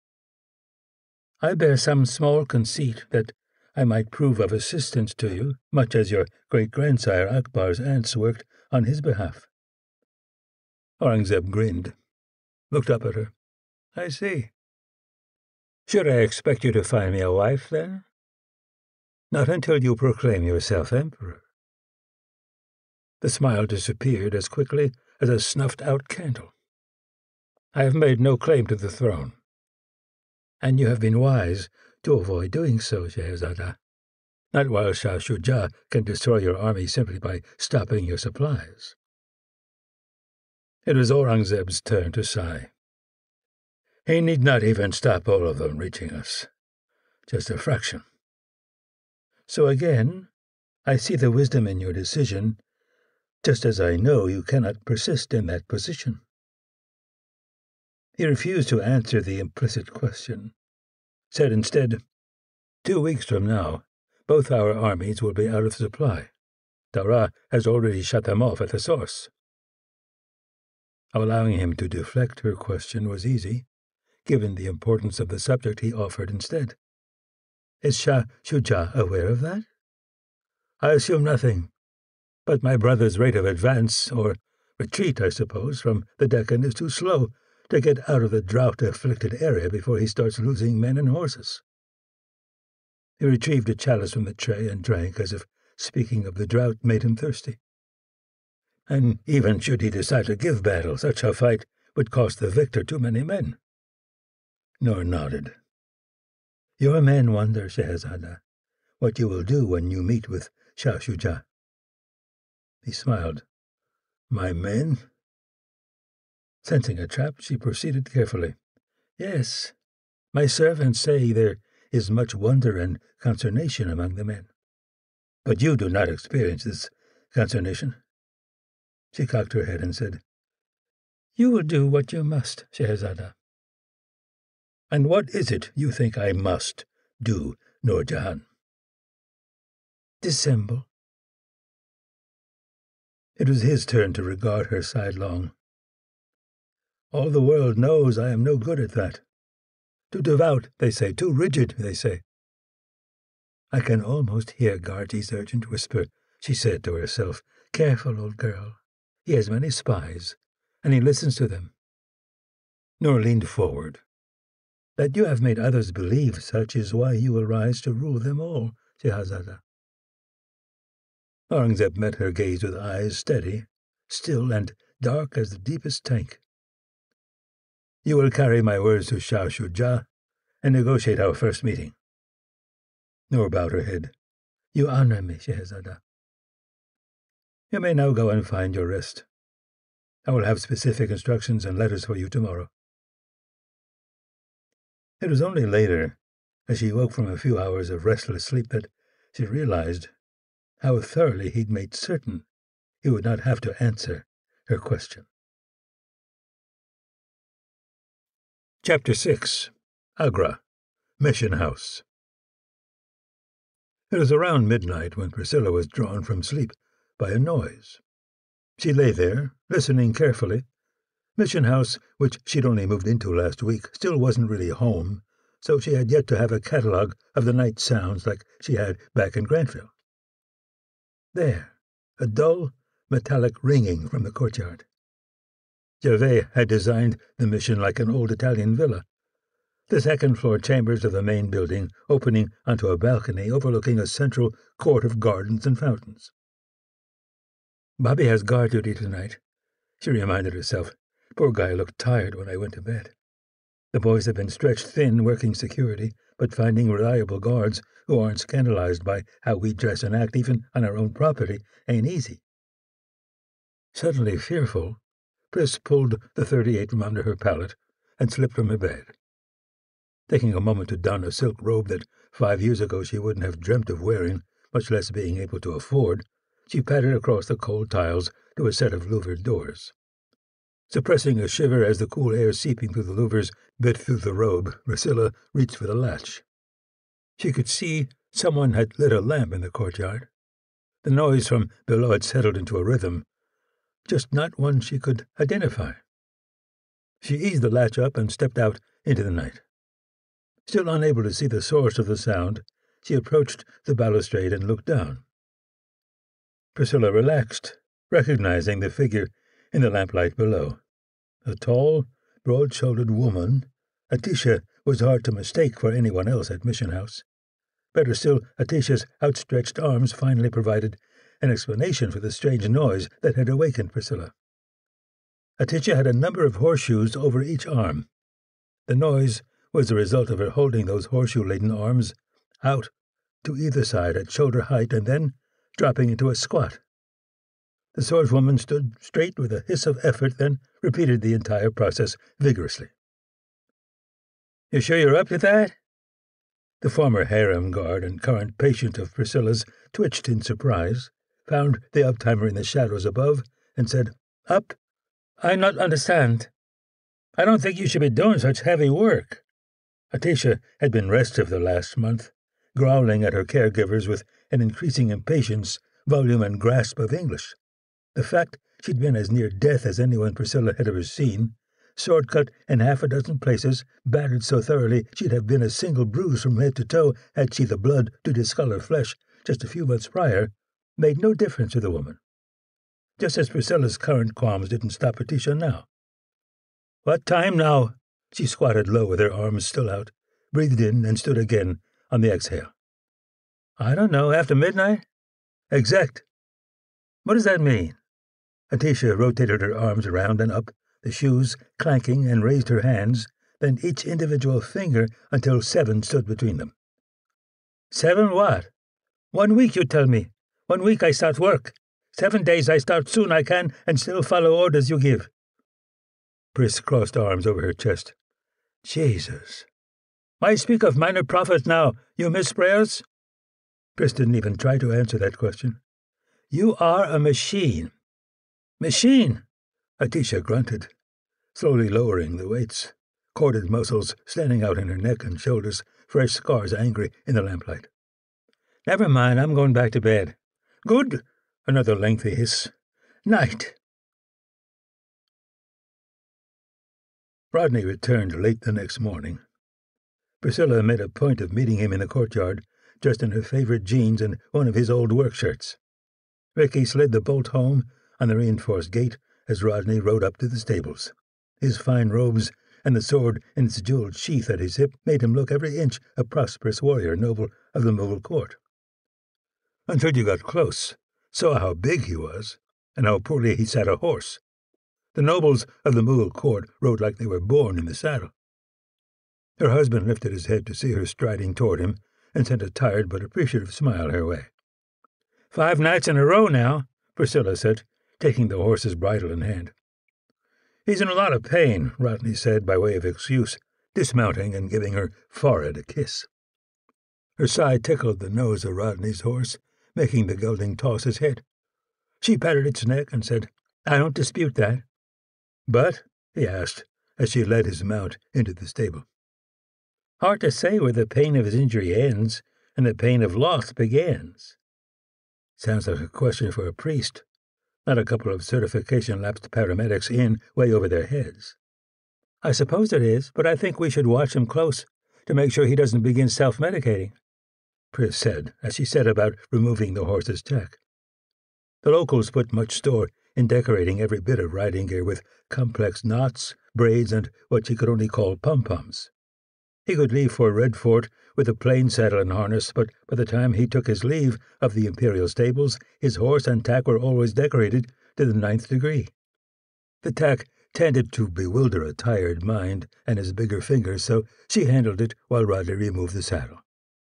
I bear some small conceit that I might prove of assistance to you, much as your great-grandsire Akbar's aunts worked on his behalf. Aurangzeb grinned, looked up at her. I see. Should I expect you to find me a wife, then? Not until you proclaim yourself emperor. The smile disappeared as quickly as a snuffed-out candle. I have made no claim to the throne. And you have been wise to avoid doing so, Shahzada. Not while Shah Shuja can destroy your army simply by stopping your supplies. It was Aurangzeb's turn to sigh. He need not even stop all of them reaching us. Just a fraction. So again, I see the wisdom in your decision, just as I know you cannot persist in that position. He refused to answer the implicit question, said instead, Two weeks from now, both our armies will be out of supply. Dara has already shut them off at the source. Allowing him to deflect her question was easy, given the importance of the subject he offered instead. Is Shah Shuja aware of that? I assume nothing. But my brother's rate of advance, or retreat, I suppose, from the Deccan is too slow to get out of the drought-afflicted area before he starts losing men and horses. He retrieved a chalice from the tray and drank as if speaking of the drought made him thirsty. And even should he decide to give battle, such a fight would cost the victor too many men. Noor nodded. Your men wonder, Shehzada, what you will do when you meet with Shah Shuja. He smiled. My men? Sensing a trap, she proceeded carefully. Yes, my servants say there is much wonder and consternation among the men. But you do not experience this consternation. She cocked her head and said, You will do what you must, Shehzada. And what is it you think I must do, Noor Jahan? Dissemble. It was his turn to regard her sidelong. All the world knows I am no good at that. Too devout, they say, too rigid, they say. I can almost hear Garji's urgent whisper, she said to herself. Careful, old girl. He has many spies, and he listens to them. Noor leaned forward. That you have made others believe such is why you will rise to rule them all, Shehzada. Aurangzeb met her gaze with eyes steady, still and dark as the deepest tank. You will carry my words to Shah Shuja and negotiate our first meeting. Noor bowed her head. You honor me, Shehzada. You may now go and find your rest. I will have specific instructions and letters for you tomorrow. It was only later, as she woke from a few hours of restless sleep, that she realized how thoroughly he'd made certain he would not have to answer her question. Chapter six. Agra, Mission House. It was around midnight when Priscilla was drawn from sleep by a noise. She lay there, listening carefully. Mission House, which she'd only moved into last week, still wasn't really home, so she had yet to have a catalogue of the night sounds like she had back in Granville. There, a dull, metallic ringing from the courtyard. Gervais had designed the mission like an old Italian villa, the second-floor chambers of the main building opening onto a balcony overlooking a central court of gardens and fountains. Bobby has guard duty tonight, she reminded herself. Poor guy looked tired when I went to bed. The boys have been stretched thin working security, but finding reliable guards who aren't scandalized by how we dress and act even on our own property ain't easy. Suddenly fearful, Pris pulled the thirty-eight from under her pallet and slipped from her bed. Taking a moment to don a silk robe that five years ago she wouldn't have dreamt of wearing, much less being able to afford, she pattered across the cold tiles to a set of louvered doors. Suppressing a shiver as the cool air seeping through the louvers bit through the robe, Priscilla reached for the latch. She could see someone had lit a lamp in the courtyard. The noise from below had settled into a rhythm, just not one she could identify. She eased the latch up and stepped out into the night. Still unable to see the source of the sound, she approached the balustrade and looked down. Priscilla relaxed, recognizing the figure in the lamplight below. A tall, broad-shouldered woman, Atisha was hard to mistake for anyone else at Mission House. Better still, Atisha's outstretched arms finally provided an explanation for the strange noise that had awakened Priscilla. Atisha had a number of horseshoes over each arm. The noise was the result of her holding those horseshoe-laden arms out to either side at shoulder height and then dropping into a squat. The swordswoman stood straight with a hiss of effort, then repeated the entire process vigorously. "You sure you're up to that?" The former harem guard and current patient of Priscilla's twitched in surprise, found the uptimer in the shadows above, and said, "Up? I not understand. I don't think you should be doing such heavy work." Atisha had been restive the last month, growling at her caregivers with an increasing impatience, volume, and grasp of English. The fact she'd been as near death as anyone Priscilla had ever seen, sword cut in half a dozen places, battered so thoroughly she'd have been a single bruise from head to toe had she the blood to discolor flesh just a few months prior, made no difference to the woman. Just as Priscilla's current qualms didn't stop Atisha now. "What time now?" She squatted low with her arms still out, breathed in, and stood again on the exhale. "I don't know. After midnight?" "Exact." "What does that mean?" Atisha rotated her arms around and up, the shoes clanking, and raised her hands, then each individual finger until seven stood between them. "Seven what?" "One week, you tell me. One week I start work. Seven days I start soon I can and still follow orders you give." Pris crossed arms over her chest. "Jesus. Why speak of minor prophet now? You miss prayers?" Pris didn't even try to answer that question. "You are a machine." "Machine?" Atisha grunted, slowly lowering the weights, corded muscles standing out in her neck and shoulders, fresh scars angry in the lamplight. "Never mind, I'm going back to bed." "Good." Another lengthy hiss. "Night." Rodney returned late the next morning. Priscilla made a point of meeting him in the courtyard, dressed in her favorite jeans and one of his old work shirts. Ricky slid the bolt home on the reinforced gate as Rodney rode up to the stables. His fine robes and the sword in its jeweled sheath at his hip made him look every inch a prosperous warrior noble of the Mughal court. Until you got close, saw how big he was, and how poorly he sat a horse. The nobles of the Mughal court rode like they were born in the saddle. Her husband lifted his head to see her striding toward him and sent a tired but appreciative smile her way. "Five nights in a row now," Priscilla said, taking the horse's bridle in hand. "He's in a lot of pain," Rodney said by way of excuse, dismounting and giving her forehead a kiss. Her sigh tickled the nose of Rodney's horse, making the gelding toss his head. She patted its neck and said, "I don't dispute that." "But?" he asked, as she led his mount into the stable. "Hard to say where the pain of his injury ends and the pain of loss begins." Sounds like a question for a priest, not a couple of certification-lapsed paramedics in way over their heads. "I suppose it is, but I think we should watch him close to make sure he doesn't begin self-medicating," Pris said as she set about removing the horse's tack. The locals put much store in decorating every bit of riding gear with complex knots, braids, and what she could only call pom-poms. He could leave for Redfort with a plain saddle and harness, but by the time he took his leave of the imperial stables, his horse and tack were always decorated to the ninth degree. The tack tended to bewilder a tired mind and his bigger fingers, so she handled it while Rodney removed the saddle.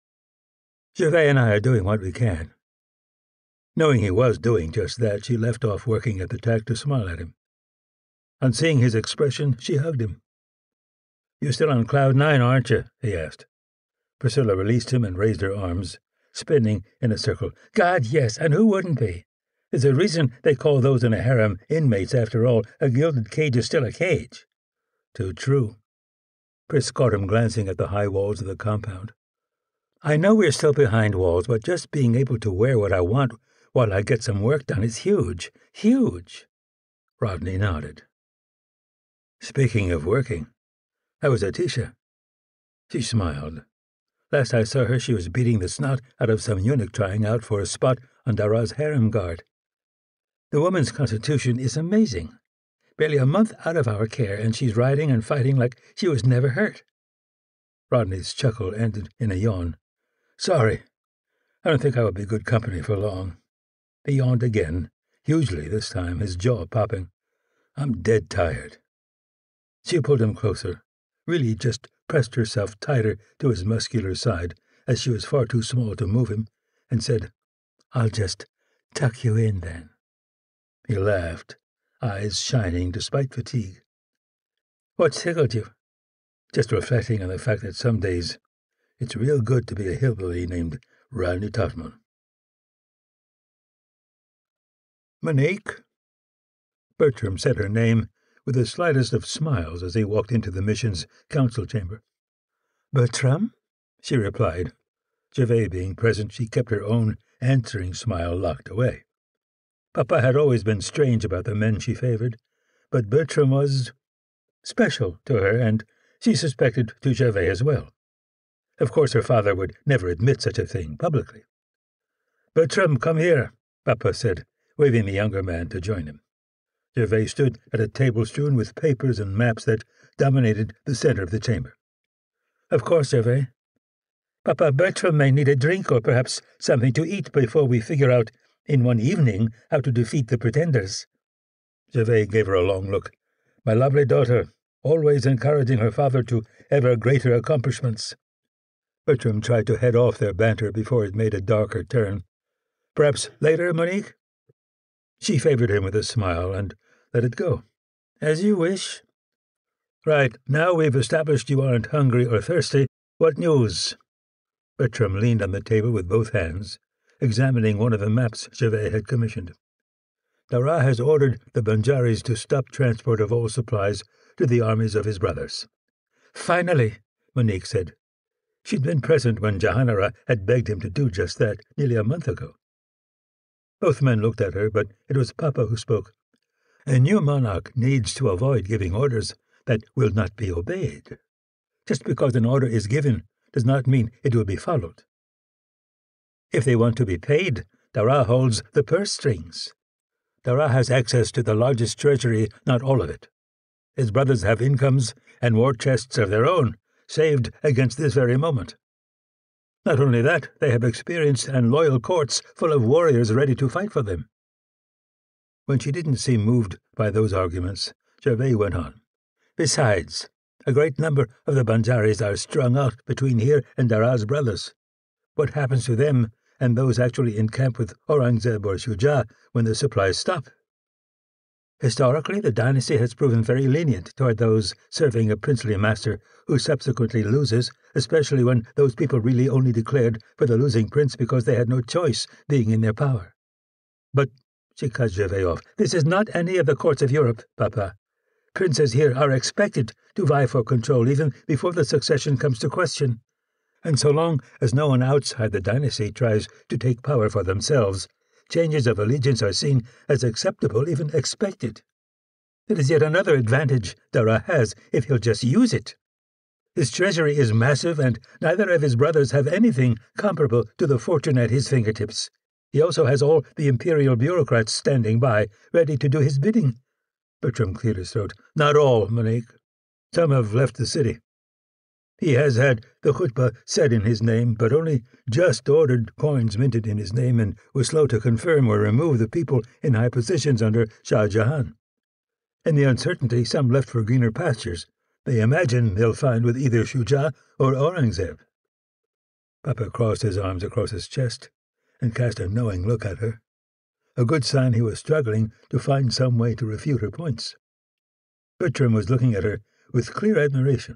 "Gervais and I are doing what we can." Knowing he was doing just that, she left off working at the tack to smile at him. On seeing his expression, she hugged him. "You're still on cloud nine, aren't you?" he asked. Priscilla released him and raised her arms, spinning in a circle. "God, yes, and who wouldn't be? There's a reason they call those in a harem inmates. After all, a gilded cage is still a cage." "Too true." Pris caught him glancing at the high walls of the compound. "I know we're still behind walls, but just being able to wear what I want while I get some work done is huge, huge." Rodney nodded. "Speaking of working, how was Atisha?" She smiled. "Last I saw her, she was beating the snot out of some eunuch trying out for a spot on Dara's harem guard. The woman's constitution is amazing. Barely a month out of our care, and she's riding and fighting like she was never hurt." Rodney's chuckle ended in a yawn. "Sorry, I don't think I would be good company for long." He yawned again, hugely this time, his jaw popping. "I'm dead tired." She pulled him closer, really just pressed herself tighter to his muscular side, as she was far too small to move him, and said, "I'll just tuck you in then." He laughed, eyes shining despite fatigue. "What tickled you?" "Just reflecting on the fact that some days it's real good to be a hillbilly named Rodney Totman." "Monique?" Bertram said her name with the slightest of smiles as he walked into the mission's council chamber. "Bertram?" she replied. Gervais being present, she kept her own answering smile locked away. Papa had always been strange about the men she favored, but Bertram was special to her, and she suspected to Gervais as well. Of course her father would never admit such a thing publicly. "Bertram, come here," Papa said, waving the younger man to join him. Gervais stood at a table strewn with papers and maps that dominated the center of the chamber. Of course, Gervais. Papa, Bertram may need a drink or perhaps something to eat before we figure out, in one evening, how to defeat the pretenders. Gervais gave her a long look. My lovely daughter, always encouraging her father to ever greater accomplishments. Bertram tried to head off their banter before it made a darker turn. Perhaps later, Monique? She favored him with a smile and let it go. As you wish. Right, now we've established you aren't hungry or thirsty. What news? Bertram leaned on the table with both hands, examining one of the maps Gervais had commissioned. Dara has ordered the Banjaris to stop transport of all supplies to the armies of his brothers. Finally, Monique said. She'd been present when Jahanara had begged him to do just that nearly a month ago. Both men looked at her, but it was Papa who spoke. A new monarch needs to avoid giving orders that will not be obeyed. Just because an order is given does not mean it will be followed. If they want to be paid, Dara holds the purse strings. Dara has access to the largest treasury, not all of it. His brothers have incomes and war chests of their own, saved against this very moment. Not only that, they have experienced and loyal courts full of warriors ready to fight for them. When she didn't seem moved by those arguments, Gervais went on. Besides, a great number of the Banjaris are strung out between here and Dara's brothers. What happens to them and those actually in camp with Aurangzeb or Shuja when the supplies stop? Historically, the dynasty has proven very lenient toward those serving a princely master who subsequently loses, especially when those people really only declared for the losing prince because they had no choice being in their power. But, she cut Gervais off, this is not any of the courts of Europe, Papa. Princes here are expected to vie for control even before the succession comes to question. And so long as no one outside the dynasty tries to take power for themselves, changes of allegiance are seen as acceptable, even expected. It is yet another advantage Dara has if he'll just use it. His treasury is massive, and neither of his brothers have anything comparable to the fortune at his fingertips. He also has all the imperial bureaucrats standing by, ready to do his bidding. Bertram cleared his throat. Not all, Monique. Some have left the city. He has had the khutbah said in his name, but only just ordered coins minted in his name and was slow to confirm or remove the people in high positions under Shah Jahan. In the uncertainty, some left for greener pastures. They imagine they'll find with either Shuja or Aurangzeb. Papa crossed his arms across his chest and cast a knowing look at her, a good sign he was struggling to find some way to refute her points. Bertram was looking at her with clear admiration.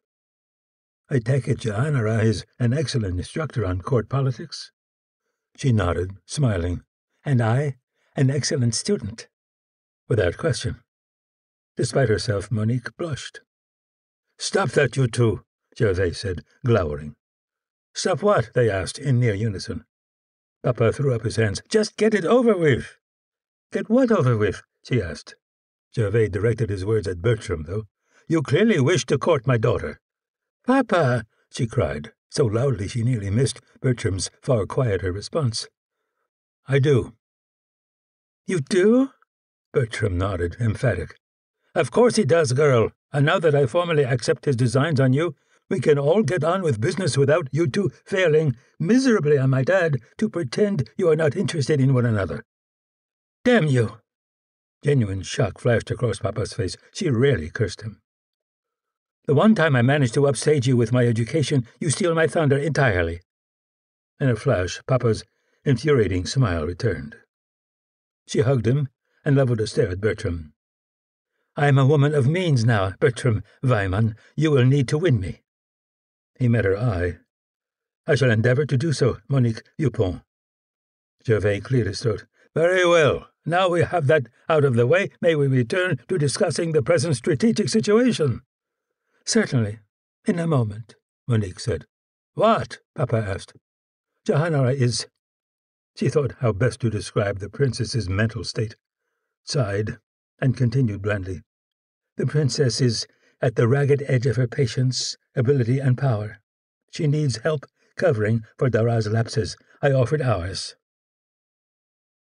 I take it Jahanara is an excellent instructor on court politics? She nodded, smiling. And I, an excellent student. Without question. Despite herself, Monique blushed. Stop that, you two, Gervais said, glowering. Stop what? They asked, in near unison. Papa threw up his hands. Just get it over with. Get what over with? She asked. Gervais directed his words at Bertram, though. You clearly wish to court my daughter. Papa, she cried, so loudly she nearly missed Bertram's far quieter response. I do. You do? Bertram nodded, emphatic. Of course he does, girl, and now that I formally accept his designs on you, we can all get on with business without you two failing, miserably I might add, to pretend you are not interested in one another. Damn you! Genuine shock flashed across Papa's face. She rarely cursed him. The one time I managed to upstage you with my education, you steal my thunder entirely. In a flash, Papa's infuriating smile returned. She hugged him and leveled a stare at Bertram. I am a woman of means now, Bertram Weimann. You will need to win me. He met her eye. I shall endeavour to do so, Monique Dupont. Gervais cleared his throat. Very well. Now we have that out of the way, may we return to discussing the present strategic situation? Certainly. In a moment, Monique said. What? Papa asked. Jahanara is... She thought how best to describe the princess's mental state, sighed, and continued blandly. The princess is at the ragged edge of her patience, ability, and power. She needs help covering for Dara's lapses. I offered ours.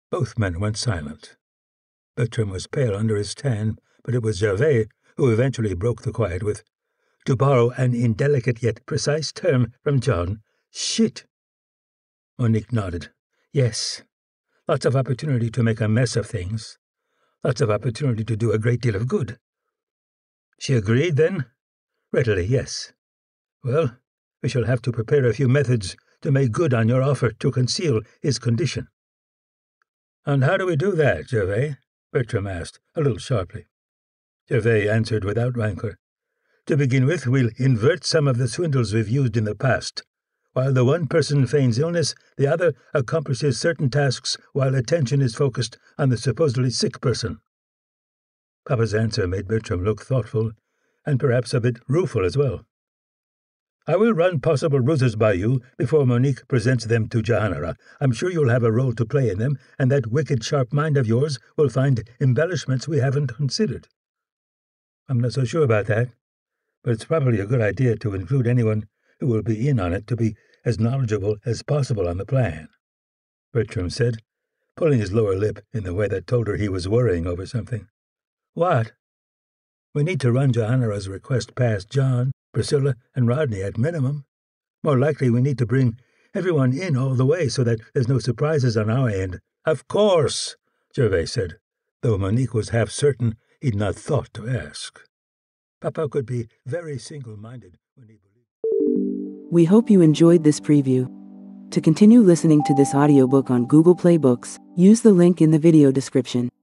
Both men went silent. Bertram was pale under his tan, but it was Gervais who eventually broke the quiet with, to borrow an indelicate yet precise term from John, shit. Monique nodded. Yes. Lots of opportunity to make a mess of things. Lots of opportunity to do a great deal of good. She agreed, then? Readily, yes. Well, we shall have to prepare a few methods to make good on your offer to conceal his condition. And how do we do that, Gervais? Bertram asked, a little sharply. Gervais answered without rancor. To begin with, we'll invert some of the swindles we've used in the past. While the one person feigns illness, the other accomplishes certain tasks while attention is focused on the supposedly sick person. Papa's answer made Bertram look thoughtful, and perhaps a bit rueful as well. I will run possible ruses by you before Monique presents them to Jahanara. I'm sure you'll have a role to play in them, and that wicked sharp mind of yours will find embellishments we haven't considered. I'm not so sure about that, but it's probably a good idea to include anyone who will be in on it to be as knowledgeable as possible on the plan, Bertram said, pulling his lower lip in the way that told her he was worrying over something. What? We need to run Jahanara's request past John, Priscilla, and Rodney at minimum. More likely we need to bring everyone in all the way so that there's no surprises on our end. Of course, Gervais said, though Monique was half certain he'd not thought to ask. Papa could be very single-minded when he believed. We hope you enjoyed this preview. To continue listening to this audiobook on Google Play Books, use the link in the video description.